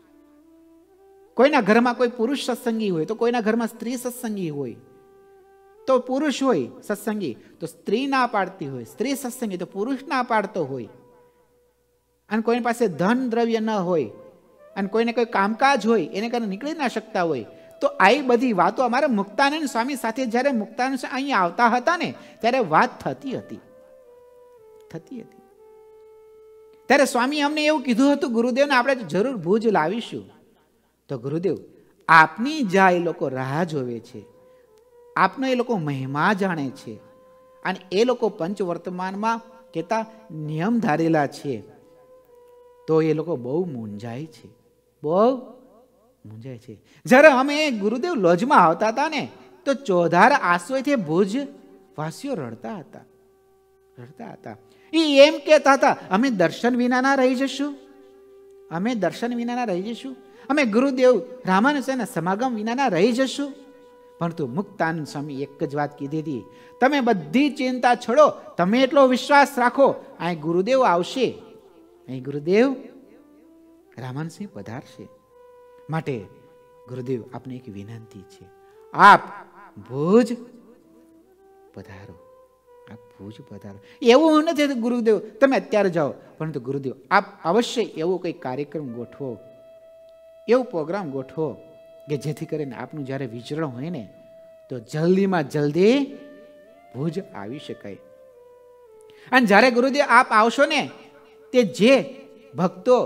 [SPEAKER 1] કોઈના ઘરમાં કોઈ પુરુષ સત્સંગી હોય તો કોઈના ઘરમાં સ્ત્રી સત્સંગી હોય, તો પુરુષ હોય સત્સંગી તો સ્ત્રી ના પાડતી હોય, સ્ત્રી સત્સંગી તો પુરુષ ના પાડતો હોય, અને કોઈની પાસે ધન દ્રવ્ય ન હોય, અને કોઈને કોઈ કામકાજ હોય એને કારણે નીકળી ના શકતા હોય, તો આવી બધી વાતો અમારા મુક્તાનંદ સ્વામી સાથે જ્યારે મુક્તાનંદ સ્વામી અહીં આવતા હતા ને, ત્યારે વાત થતી હતી થતી હતી ત્યારે સ્વામી અમને એવું કીધું હતું, ગુરુદેવને આપણે જરૂર ભુજ લાવીશું. તો ગુરુદેવ, આપની જ્યાં એ લોકો રાહ જોવે છે, આપનો એ લોકો મહિમા જાણે છે, અને એ લોકો પંચ વર્તમાનમાં કેતા નિયમ ધારેલા છે, તો એ લોકો બહુ મૂંઝાય છે, બહુ મૂંઝાય છે. જ્યારે અમે ગુરુદેવ લોજમાં આવતા હતા ને, તો ચોધાર આંસુથી ભુજ વાસીઓ રડતા હતા રડતા હતા એ એમ કહેતા હતા, અમે દર્શન વિનાના રહી જશું, અમે દર્શન વિનાના રહી જશું, અમે ગુરુદેવ રામાનંદ સ્વામીના સમાગમ વિનાના રહી જશું. પરંતુ મુક્તાનંદ સ્વામી એક જ વાત કીધી હતી, તમે બધી ચિંતા છોડો, તમે એટલો વિશ્વાસ રાખો, અહીં ગુરુદેવ આવશે, અહીં ગુરુદેવ રામાનંદસિંહ પધારશે. માટે ગુરુદેવ આપને એક વિનંતી છે, આપ ભુજ પધારો, આપ ભુજ પધારો. એવું નથી ગુરુદેવ તમે અત્યારે જાઓ, પરંતુ ગુરુદેવ આપ અવશ્ય એવો કંઈ કાર્યક્રમ ગોઠવો, એવો પ્રોગ્રામ ગોઠવો કે જેથી કરીને આપનું જ્યારે વિચરણ હોય ને, તો જલ્દીમાં જલ્દી ભુજ આવી શકાય. અને જ્યારે ગુરુદેવ આપ આવશો ને, તે જે ભક્તો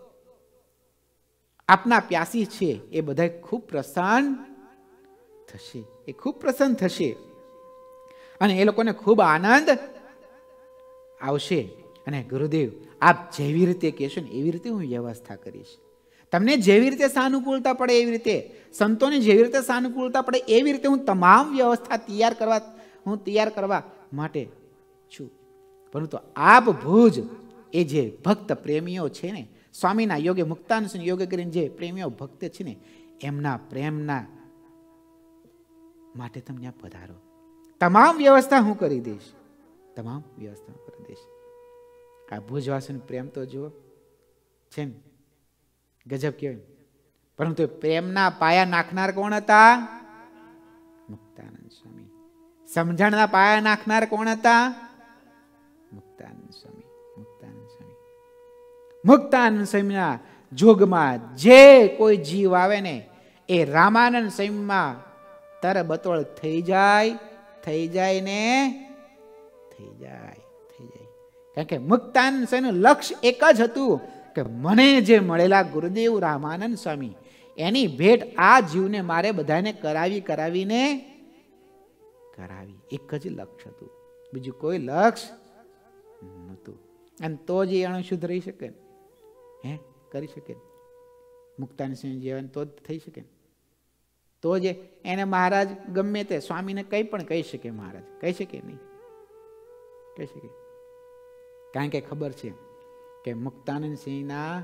[SPEAKER 1] આપના પ્યાસી છે એ બધા ખૂબ પ્રસન્ન થશે, એ ખૂબ પ્રસન્ન થશે, અને એ લોકોને ખૂબ આનંદ આવશે. અને ગુરુદેવ આપ જેવી રીતે કહેશો ને એવી રીતે હું વ્યવસ્થા કરીશ. તમને જેવી રીતે સાનુકૂળતા પડે એવી રીતે, સંતોને જેવી રીતે સાનુકૂળતા પડે એવી રીતે હું તમામ વ્યવસ્થા તૈયાર કરવા હું તૈયાર કરવા માટે છું. પરંતુ આપ ભુજ એ જે ભક્ત પ્રેમીઓ છે ને, સ્વામીના યોગે મુક્તાનંદ યોગે કરીને જે પ્રેમીઓ ભક્ત છે ને, એમના પ્રેમના માટે તમે ત્યાં પધારો. તમામ વ્યવસ્થા હું કરી દઈશ, તમામ વ્યવસ્થા હું કરી દઈશ. આ ભુજવાસીનો પ્રેમ તો જુઓ છે ને, ગજબ કહેવાય. પરંતુ પ્રેમના પાયા નાખનાર કોણ હતા? મુક્તાનંદ સ્વામી. સમજણના પાયા નાખનાર કોણ હતા? મુક્તાનંદ સ્વામી. મુક્તાનંદ સ્વામી મુક્તાનંદ સ્વામીના જોગમાં જે કોઈ જીવ આવે ને, એ રામાનંદ સ્વામીમાં તરબતોળ થઈ જાય થઈ જાય ને થઈ જાય થઈ જાય. કારણ કે મુક્તાનંદ સ્વામીનું લક્ષ્ય એક જ હતું કે મને જે મળેલા ગુરુદેવ રામાનંદ સ્વામી એની ભેટ આ જીવને મારે બધાને કરાવી કરાવીને કરાવી. એક જ લક્ષ્ય હતું, બીજું કોઈ લક્ષ્ય નહોતું. અને તો જ એ અણુશુદ્ધ રહી શકે, હે કરી શકે. મુક્તાનંદ સ્વામી જીવન તો જ થઈ શકે. તો જ એને મહારાજ ગમે તે સ્વામીને કંઈ પણ કહી શકે. મહારાજ કહી શકે નહીં, કહી શકે. કારણ કે ખબર છે કે મુક્તાનંદ સિંહના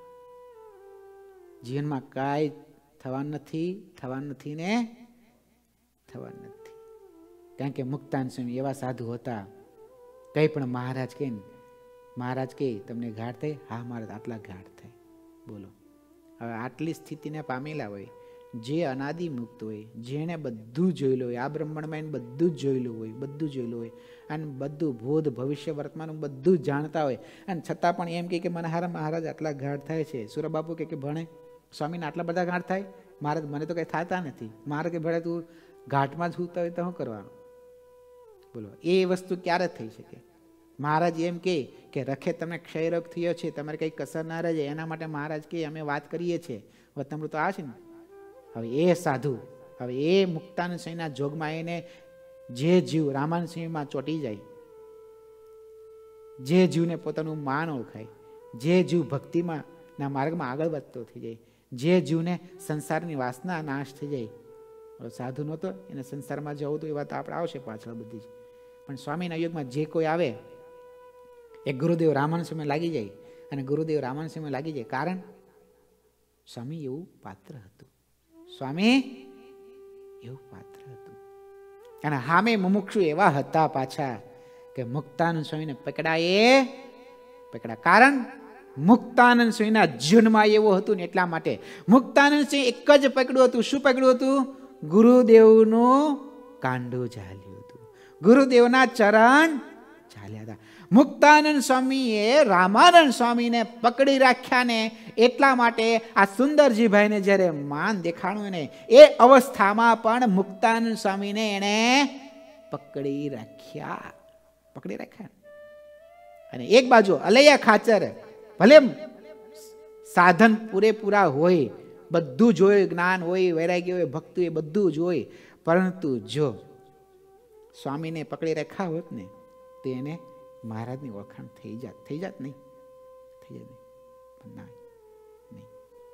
[SPEAKER 1] જીવનમાં કાંઈ થવાનું નથી, થવાનું નથી ને થવાનું નથી. કારણ કે મુક્તાનંદ સ્વામી એવા સાધુ હતા, કંઈ પણ મહારાજ કહે ને, મહારાજ કહે તમને ઘાટ થાય, હા મહારાજ આટલા ઘાટ થાય. બોલો, હવે આટલી સ્થિતિને પામેલા હોય, જે અનાદિ મુક્ત હોય, જેણે બધું જોયેલું હોય, આ બ્રહ્માંડમાં બધું જ જોયેલું હોય, બધું જોયેલું હોય, અને બધું ભૂત ભવિષ્ય વર્તમાન બધું જ જાણતા હોય, અને છતાં પણ એમ કે મને હારા મહારાજ આટલા ઘાટ થાય છે. સુરબાપુ કે ભણે સ્વામીને આટલા બધા ઘાટ થાય, મહારાજ મને તો કંઈ થતા નથી. મારે કે ભણે તું ઘાટમાં જ સૂતા હોય તો શું કરવાનું? બોલો, એ વસ્તુ ક્યારે થઈ શકે? મહારાજ એમ કે કે રખે તમને ક્ષયરોગ થયો છે, તમારે કંઈ કસર ના રહે, એના માટે મહારાજ કે અમે વાત કરીએ છીએ. વતન તો આ છે ને. હવે એ સાધુ, હવે એ મુક્તાનંદ સ્વામીના જોગમાં એને જે જીવ રામાનંદ સ્વામીમાં ચોંટી જાય, જે જીવને પોતાનું માન ઓળખાય, જે જીવ ભક્તિમાં ના માર્ગમાં આગળ વધતો થઈ જાય, જે જીવને સંસારની વાસના નાશ થઈ જાય. સાધુ નહોતો, એને સંસારમાં જવું તો એ વાત આપણે આવશે પાછળ બધી જ. પણ સ્વામીના યુગમાં જે કોઈ આવે એ ગુરુદેવ રામાનંદ સ્વામી લાગી જાય, અને ગુરુદેવ રામાનંદ સ્વામી લાગી જાય. કારણ સ્વામી એવું પાત્ર હતું, સ્વામી એવું પાત્ર હતું. અને હામે મુમુક્ષુ એવા હતા પાછા કે મુક્તાનંદ સ્વામીને પકડાયે પકડા. કારણ મુક્તાનંદ સ્વામીના જીવનમાં એવું હતું ને, એટલા માટે મુક્તાનંદ સ્વામી એક જ પકડ્યું હતું. શું પકડ્યું હતું? ગુરુદેવનું કાંડું ઝાલ્યું હતું, ગુરુદેવના ચરણ ઝાલ્યા હતા. મુક્તાનંદ સ્વામીએ રામાનંદ સ્વામીને પકડી રાખ્યા ને, એટલા માટે આ સુંદરજીભાઈને જ્યારે માન દેખાણું ને, એ અવસ્થામાં પણ મુક્તાનંદ સ્વામીને એને પકડી રાખ્યા, પકડી રાખ્યા. અને એક બાજુ અલૈયા ખાચર ભલે સાધન પૂરેપૂરા હોય, બધું જ હોય, જ્ઞાન હોય, વૈરાગ્ય હોય, ભક્તિ હોય, બધું જ હોય, પરંતુ જો સ્વામીને પકડી રાખ્યા હોત ને તો એને મહારાજની ઓળખાણ થઈ જાત, થઈ જાત નહીં, થઈ જાત નહીં, ના નહીં.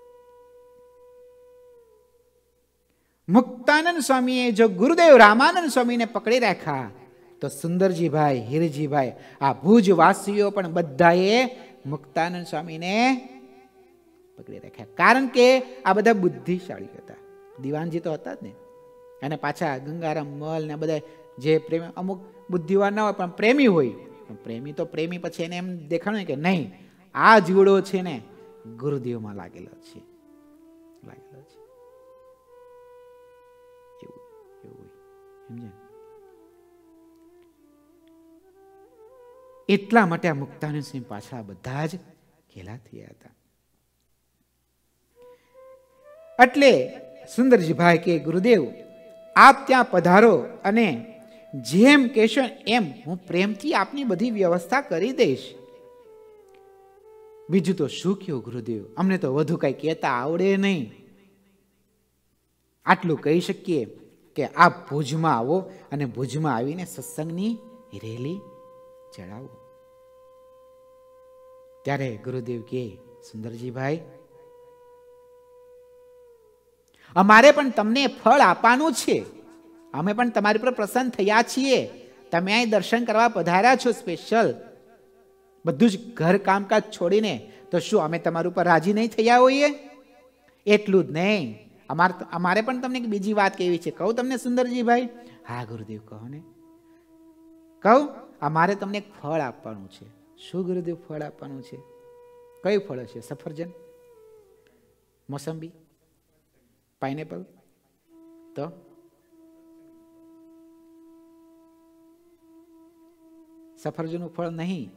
[SPEAKER 1] મુક્તાનંદ સ્વામીએ જો ગુરુદેવ રામાનંદ સ્વામીને પકડી રાખ્યા તો સુંદરજીભાઈ, હીરજીભાઈ, આ ભુજવાસીઓ પણ બધાએ મુક્તાનંદ સ્વામીને પકડી રાખ્યા. કારણ કે આ બધા બુદ્ધિશાળી હતા, દિવાનજી તો હતા જ ને. અને પાછા ગંગારામ મલ ને બધા જે પ્રેમી, અમુક બુદ્ધિવાન ના હોય પણ પ્રેમી હોય, પ્રેમી તો પ્રેમી પછી એને એમ દેખાણું કે નહીં, આ જીવડો છે ને ગુરુદેવમાં લાગેલો છે, લાગેલો છે. એવું એવું સમજે. એટલા માટે આ મુક્તાનંદ સિંહ પાછા બધા જ ઘેલા થયા હતા. એટલે સુંદરજીભાઈ કે ગુરુદેવ આપ ત્યાં પધારો, અને જેમ કહેશો એમ હું પ્રેમથી આપની બધી વ્યવસ્થા કરી દઈશ. બીજું તો શું કહ્યું ગુરુદેવ, અમને તો વધુ કઈ કહેતા આવડે નહીં. આટલું કહી શકીએ કે આપ ભુજમાં આવો અને ભુજમાં આવીને સત્સંગની રેલી ચડાવો. ત્યારે ગુરુદેવ કે સુંદરજીભાઈ, અમારે પણ તમને ફળ આપવાનું છે, અમે પણ તમારી પર પ્રસન્ન થયા છીએ. તમે અહીં દર્શન કરવા પધાર્યા છો સ્પેશિયલ, બધું જ ઘર કામકાજ છોડીને, તો શું અમે તમારું પર રાજી નહીં થયા હોઈએ? એટલું જ નહીં, અમારે અમારે પણ તમને બીજી વાત કેવી છે, કહું તમને સુંદરજીભાઈ? હા ગુરુદેવ કહો ને. કહું, અમારે તમને એક ફળ આપવાનું છે. શું ગુરુદેવ ફળ આપવાનું છે? કયું ફળ છે? સફરજન, મોસંબી, પાઇનેપલ? તો સફરજનનું ફળ નહીં,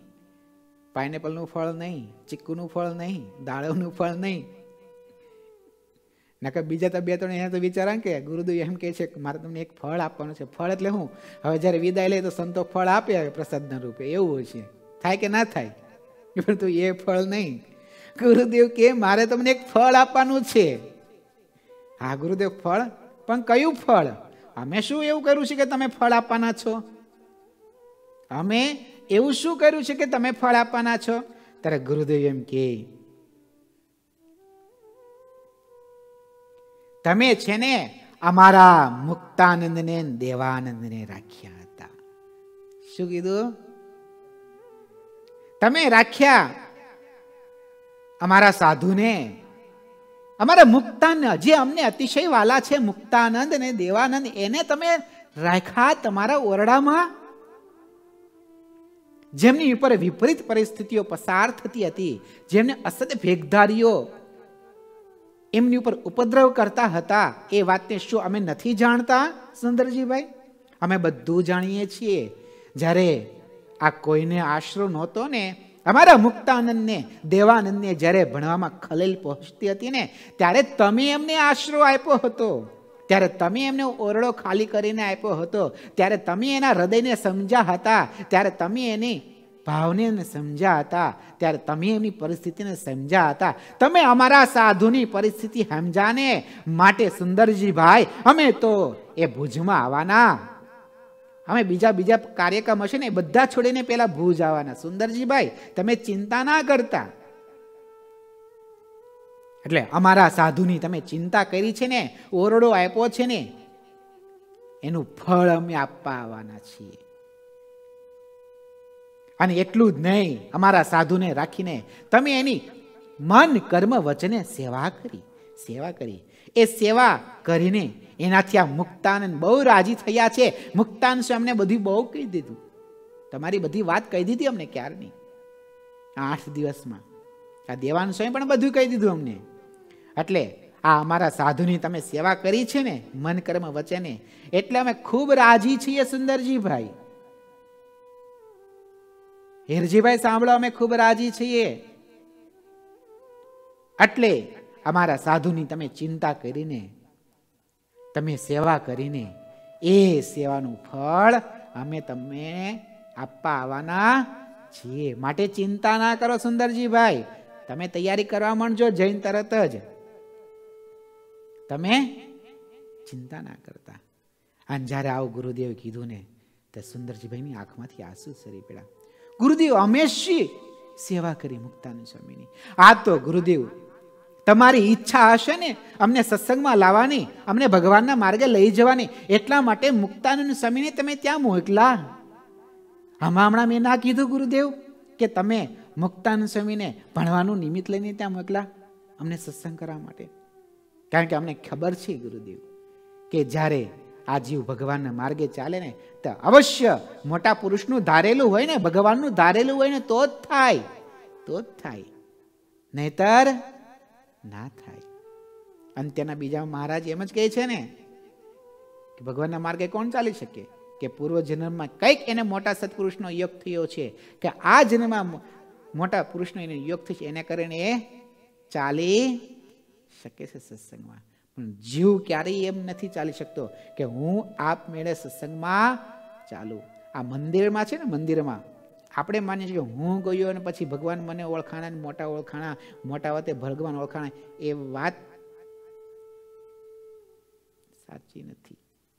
[SPEAKER 1] પાઇનેપલનું ફળ નહીં, ચીકુનું ફળ નહીં, દાડમનું ફળ નહીં, નકર બીજા તો બે ત્રણ એને તો વિચારા કે ગુરુદેવ એમ કહે છે કે મારે તમને એક ફળ આપવાનું છે. ફળ એટલે હું? હવે જ્યારે વિદાય લે તો સંતો ફળ આપે પ્રસાદના રૂપે, એવું હોય છે. થાય કે ના થાય? પરંતુ એ ફળ નહીં. ગુરુદેવ કે મારે તમને એક ફળ આપવાનું છે. હા ગુરુદેવ ફળ? પણ કયું ફળ? અમે શું એવું કર્યું છે કે તમે ફળ આપવાના છો? અમે એવું શું કર્યું છે કે તમે ફળ આપવાના છો? ત્યારે ગુરુદેવ એમ કે તમે છે ને અમારા મુક્તાનંદને દેવાનંદને રાખ્યા હતા. શું કીધું? તમે રાખ્યા અમારા સાધુને, અમારા મુક્તાનંદ જે અમને અતિશય વાલા છે, મુક્તાનંદ અને દેવાનંદ, એને તમે રાખ્યા તમારા ઓરડામાં. જેમની ઉપર વિપરીત પરિસ્થિતિઓ પસાર થતી હતી, જેમને અસદ ભેગધારીઓ એમની ઉપર ઉપદ્રવ કરતા હતા, એ વાતને શું અમે નથી જાણતા? સુંદરજીભાઈ, અમે બધું જાણીએ છીએ. જ્યારે આ કોઈને આશરો નહોતો ને, અમારા મુક્તાનંદને દેવાનંદને જ્યારે ભણવામાં ખલેલ પહોંચતી હતી ને, ત્યારે તમે એમને આશરો આપ્યો હતો, ત્યારે તમે એમને ઓરડો ખાલી કરીને આપ્યો હતો, ત્યારે તમે એના હૃદયને સમજ્યા હતા, ત્યારે તમે એની ભાવને સમજ્યા હતા, ત્યારે તમે એમની પરિસ્થિતિને સમજ્યા હતા. તમે અમારા સાધુની પરિસ્થિતિ સમજાને માટે સુંદરજીભાઈ અમે તો એ ભુજમાં આવવાના. અમે બીજા બીજા કાર્યક્રમ હશે ને એ બધા છોડીને પેલા ભુજ આવવાના. સુંદરજીભાઈ તમે ચિંતા ના કરતા. એટલે અમારા સાધુની તમે ચિંતા કરી છે ને, ઓરડો આપ્યો છે ને, એનું ફળ અમે આપવા આવવાના છીએ. અને એટલું જ નહીં, અમારા સાધુને રાખીને તમે એની મન કર્મ વચને સેવા કરી સેવા કરી એ સેવા કરીને એનાથી આ મુક્તાનંદ બહુ રાજી થયા છે. મુક્તાનંદ અમને બધું બહુ કહી દીધું, તમારી બધી વાત કહી દીધી અમને ક્યારની, આઠ દિવસમાં. આ દેવાન સ્વામી પણ બધું કહી દીધું અમને. એટલે આ અમારા સાધુની તમે સેવા કરી છે ને મન કર્મ વચને, એટલે અમે ખૂબ રાજી છીએ. સુંદરજીભાઈ, હિરજીભાઈ સાંભળો, અમે ખૂબ રાજી છીએ. એટલે અમારા સાધુની તમે ચિંતા કરીને, તમે સેવા કરીને, એ સેવાનું ફળ અમે તમને આપવા આવવાના છીએ. માટે ચિંતા ના કરો સુંદરજીભાઈ, તમે તૈયારી કરવા માંડજો. જઈને તરત જ તમે ચિંતા ના કરતા. અને જયારે આવું ગુરુદેવ કીધું ને, તો સુંદરજીભાઈની આંખમાંથી આંસુ સરી પડ્યા. ગુરુદેવ અમે શી સેવા કરી મુક્તાનંદ સ્વામીની? આ તો ગુરુદેવ તમારી ઈચ્છા હશે ને અમને સત્સંગમાં લાવવાની, અમને ભગવાનના માર્ગે લઈ જવાની, એટલા માટે મુક્તાનંદ સ્વામીને તમે ત્યાં મોકલા. હમણાં હમણાં મેં ના કીધું ગુરુદેવ કે તમે મુક્તાનંદ સ્વામીને ભણવાનું નિમિત્ત લઈને ત્યાં મોકલા અમને સત્સંગ કરવા માટે? કારણ કે અમને ખબર છે ગુરુદેવ કે જ્યારે આ જીવ ભગવાનના માર્ગે ચાલે ને, તો અવશ્ય મોટા પુરુષનું ધારેલું હોય ને, ભગવાનનું ધારેલું હોય ને, તો જ થાય, તો જ થાય, નહીતર ના થાય. અને તેના બીજા મહારાજ એમ જ કહે છે ને કે ભગવાનના માર્ગે કોણ ચાલી શકે? કે પૂર્વ જન્મમાં કંઈક એને મોટા સત્પુરુષનો યોગ થયો છે, કે આ જન્મમાં મોટા પુરુષનો એને યોગ થશે, એને કરીને એ ચાલી શકે છે સત્સંગમાં. પણ જીવ ક્યારેય એમ નથી ચાલી શકતો કે હું આપમેળે સત્સંગમાં ચાલુ. આ મંદિરમાં છે ને, મંદિરમાં આપણે માનીએ છીએ કે હું ગયો અને પછી ભગવાન મને ઓળખાણા, મોટા ઓળખાણા, મોટા વતે ભગવાન ઓળખાણા, એ વાત સાચી નથી,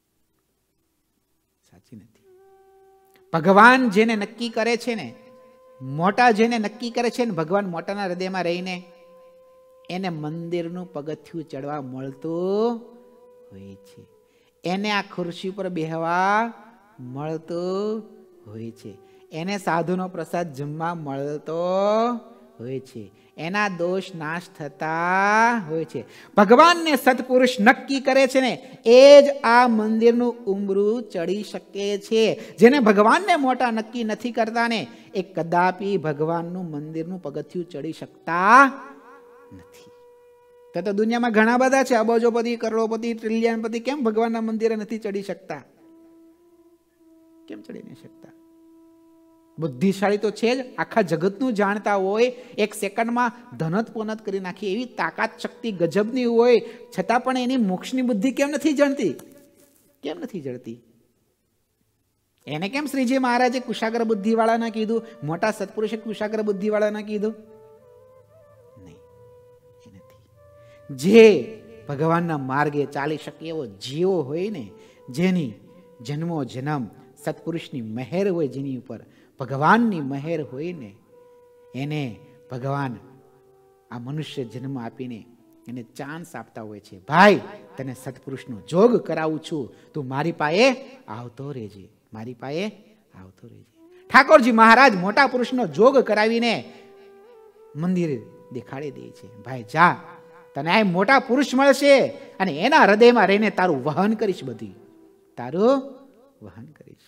[SPEAKER 1] સાચી નથી. ભગવાન જેને નક્કી કરે છે ને, મોટા જેને નક્કી કરે છે ને, ભગવાન મોટાના હૃદયમાં રહીને એને મંદિરનું પગથિયું ચડવા મળતું હોય છે, એને આ ખુરશી પર બેહવા મળતું હોય છે, એને સાધુનો પ્રસાદ જમવા મળતો હોય છે, એના દોષ નાશ થતા હોય છે. ભગવાનને સત્પુરુષ નક્કી કરે છે ને એ જ આ મંદિરનું ઉંબરું ચડી શકે છે. જેને ભગવાનને મોટા નક્કી નથી કરતા ને એ કદાપી ભગવાનનું મંદિરનું પગથિયું ચડી શકતા નથી. તો તો દુનિયામાં ઘણા બધા છે, અબજોપતિ, કરોડોપતિ, ટ્રિલિયનપતિ, કેમ ભગવાનના મંદિરે નથી ચડી શકતા? કેમ ચડી નહીં શકતા? બુદ્ધિશાળી તો છે જ, આખા જગતનું જાણતા હોય, એક સેકન્ડમાં ધનત પોનત કરી નાખી એવી તાકાત શક્તિ ગજબની હોય, છતાં પણ એની મોક્ષની બુદ્ધિ કેમ નથી જણતી? કેમ નથી જણતી? એને કેમ શ્રીજી મહારાજે કુશાગ્ર બુદ્ધિ વાળા ના કીધું, મોટા સત્પુરુષે કુશાગ્ર બુદ્ધિ વાળા ના કીધું? નહીં, એ નથી. જે ભગવાનના માર્ગે ચાલી શકે એવો જીવો હોય ને, જેની જન્મો જન્મ સત્પુરુષની મહેર હોય, જેની ઉપર ભગવાનની મહેર હોય ને, એને ભગવાન આ મનુષ્ય જન્મ આપીને એને ચાન્સ આપતા હોય છે. ભાઈ, તને સત્પુરુષનો જોગ કરાવું છું, તું મારી પાસે આવતો રહેજે, મારી પાસે આવતો રહેજે. ઠાકોરજી મહારાજ મોટા પુરુષનો જોગ કરાવીને મંદિર દેખાડી દે છે. ભાઈ જા, તને આ મોટા પુરુષ મળશે અને એના હૃદયમાં રહીને તારું વહન કરીશ, બધી તારું વહન કરીશ.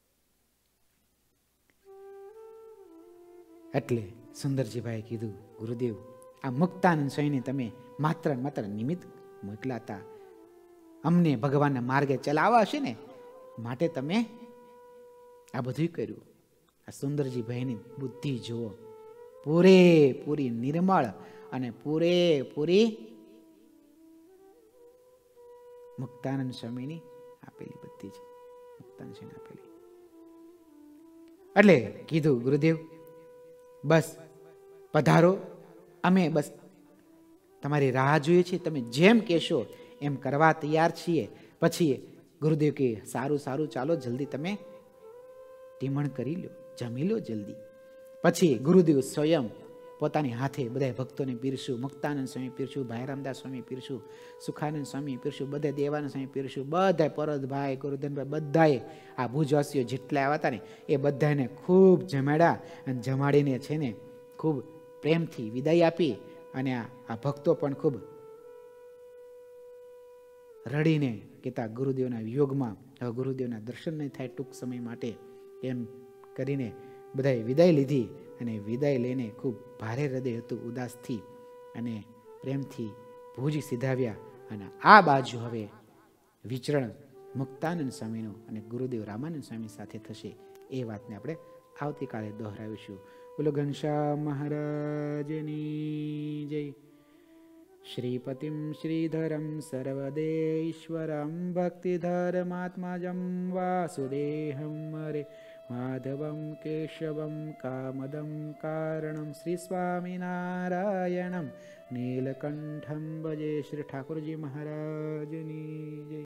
[SPEAKER 1] એટલે સુંદરજીભાઈ કીધું, ગુરુદેવ, આ મુક્તાનંદ સ્વામીને તમે માત્ર માત્ર નિમિત્ત મોકલાતા, અમને ભગવાનના માર્ગે ચલાવવા હશે ને માટે તમે આ બધું કર્યું. આ સુંદરજીભાઈની બુદ્ધિ જુઓ, પૂરેપૂરી નિર્મળ અને પૂરેપૂરી મુક્તાનંદ સ્વામીની આપેલી બુદ્ધિ છે, મુક્તાનંદ સ્વામી આપેલી. એટલે કીધું, ગુરુદેવ બસ પધારો, અમે બસ તમારી રાહ જોઈએ છીએ, તમે જેમ કહેશો એમ કરવા તૈયાર છીએ. પછી ગુરુદેવ કે સારું સારું, ચાલો જલ્દી તમે ટીમણ કરી લો, જમી લો જલ્દી. પછી ગુરુદેવ સ્વયં પોતાની હાથે બધા ભક્તોને પીરસ્યું. મુક્તાનંદ સ્વામી પીરસ્યું, ભાઈ રામદાસ સ્વામી પીરસ્યું, સુખાનંદ સ્વામી પીરસ્યું, બધા દેવાનંદ સ્વામી પીરસ્યું, બધા પરતભાઈ, ગુરુધનભાઈ, બધાએ આ ભુજવાસીઓ જેટલા આવ્યા હતા ને એ બધાને ખૂબ જમાડ્યા અને જમાડીને છે ને ખૂબ પ્રેમથી વિદાય આપી. અને આ ભક્તો પણ ખૂબ રડીને કહેતા, ગુરુદેવના વિયોગમાં હવે ગુરુદેવના દર્શન નહીં થાય ટૂંક સમય માટે, એમ કરીને બધાએ વિદાય લીધી. અને વિદાય લઈને ખૂબ ભારે હૃદય હતું, ઉદાસથી અને પ્રેમથી ભુજ સીધાવ્યા. અને આ બાજુ હવે વિચરણ મુક્તાનંદ સ્વામીનું અને ગુરુદેવ રામાનંદ સ્વામી સાથે થશે. એ વાતને આપણે આવતીકાલે દોહરાવીશું. બોલો ઘનશ્યામ મહારાજની જય. શ્રીપતિમ શ્રીધરમ સર્વદેશ્વરમ ભક્તિધર્માત્મજમ વાસુદેહમ હરે માધવમ કેશવમ કામદમ કારણમ શ્રી સ્વામિનારાયણમ નીલકંઠમ ભજે. શ્રી ઠાકોરજી મહારાજની જય.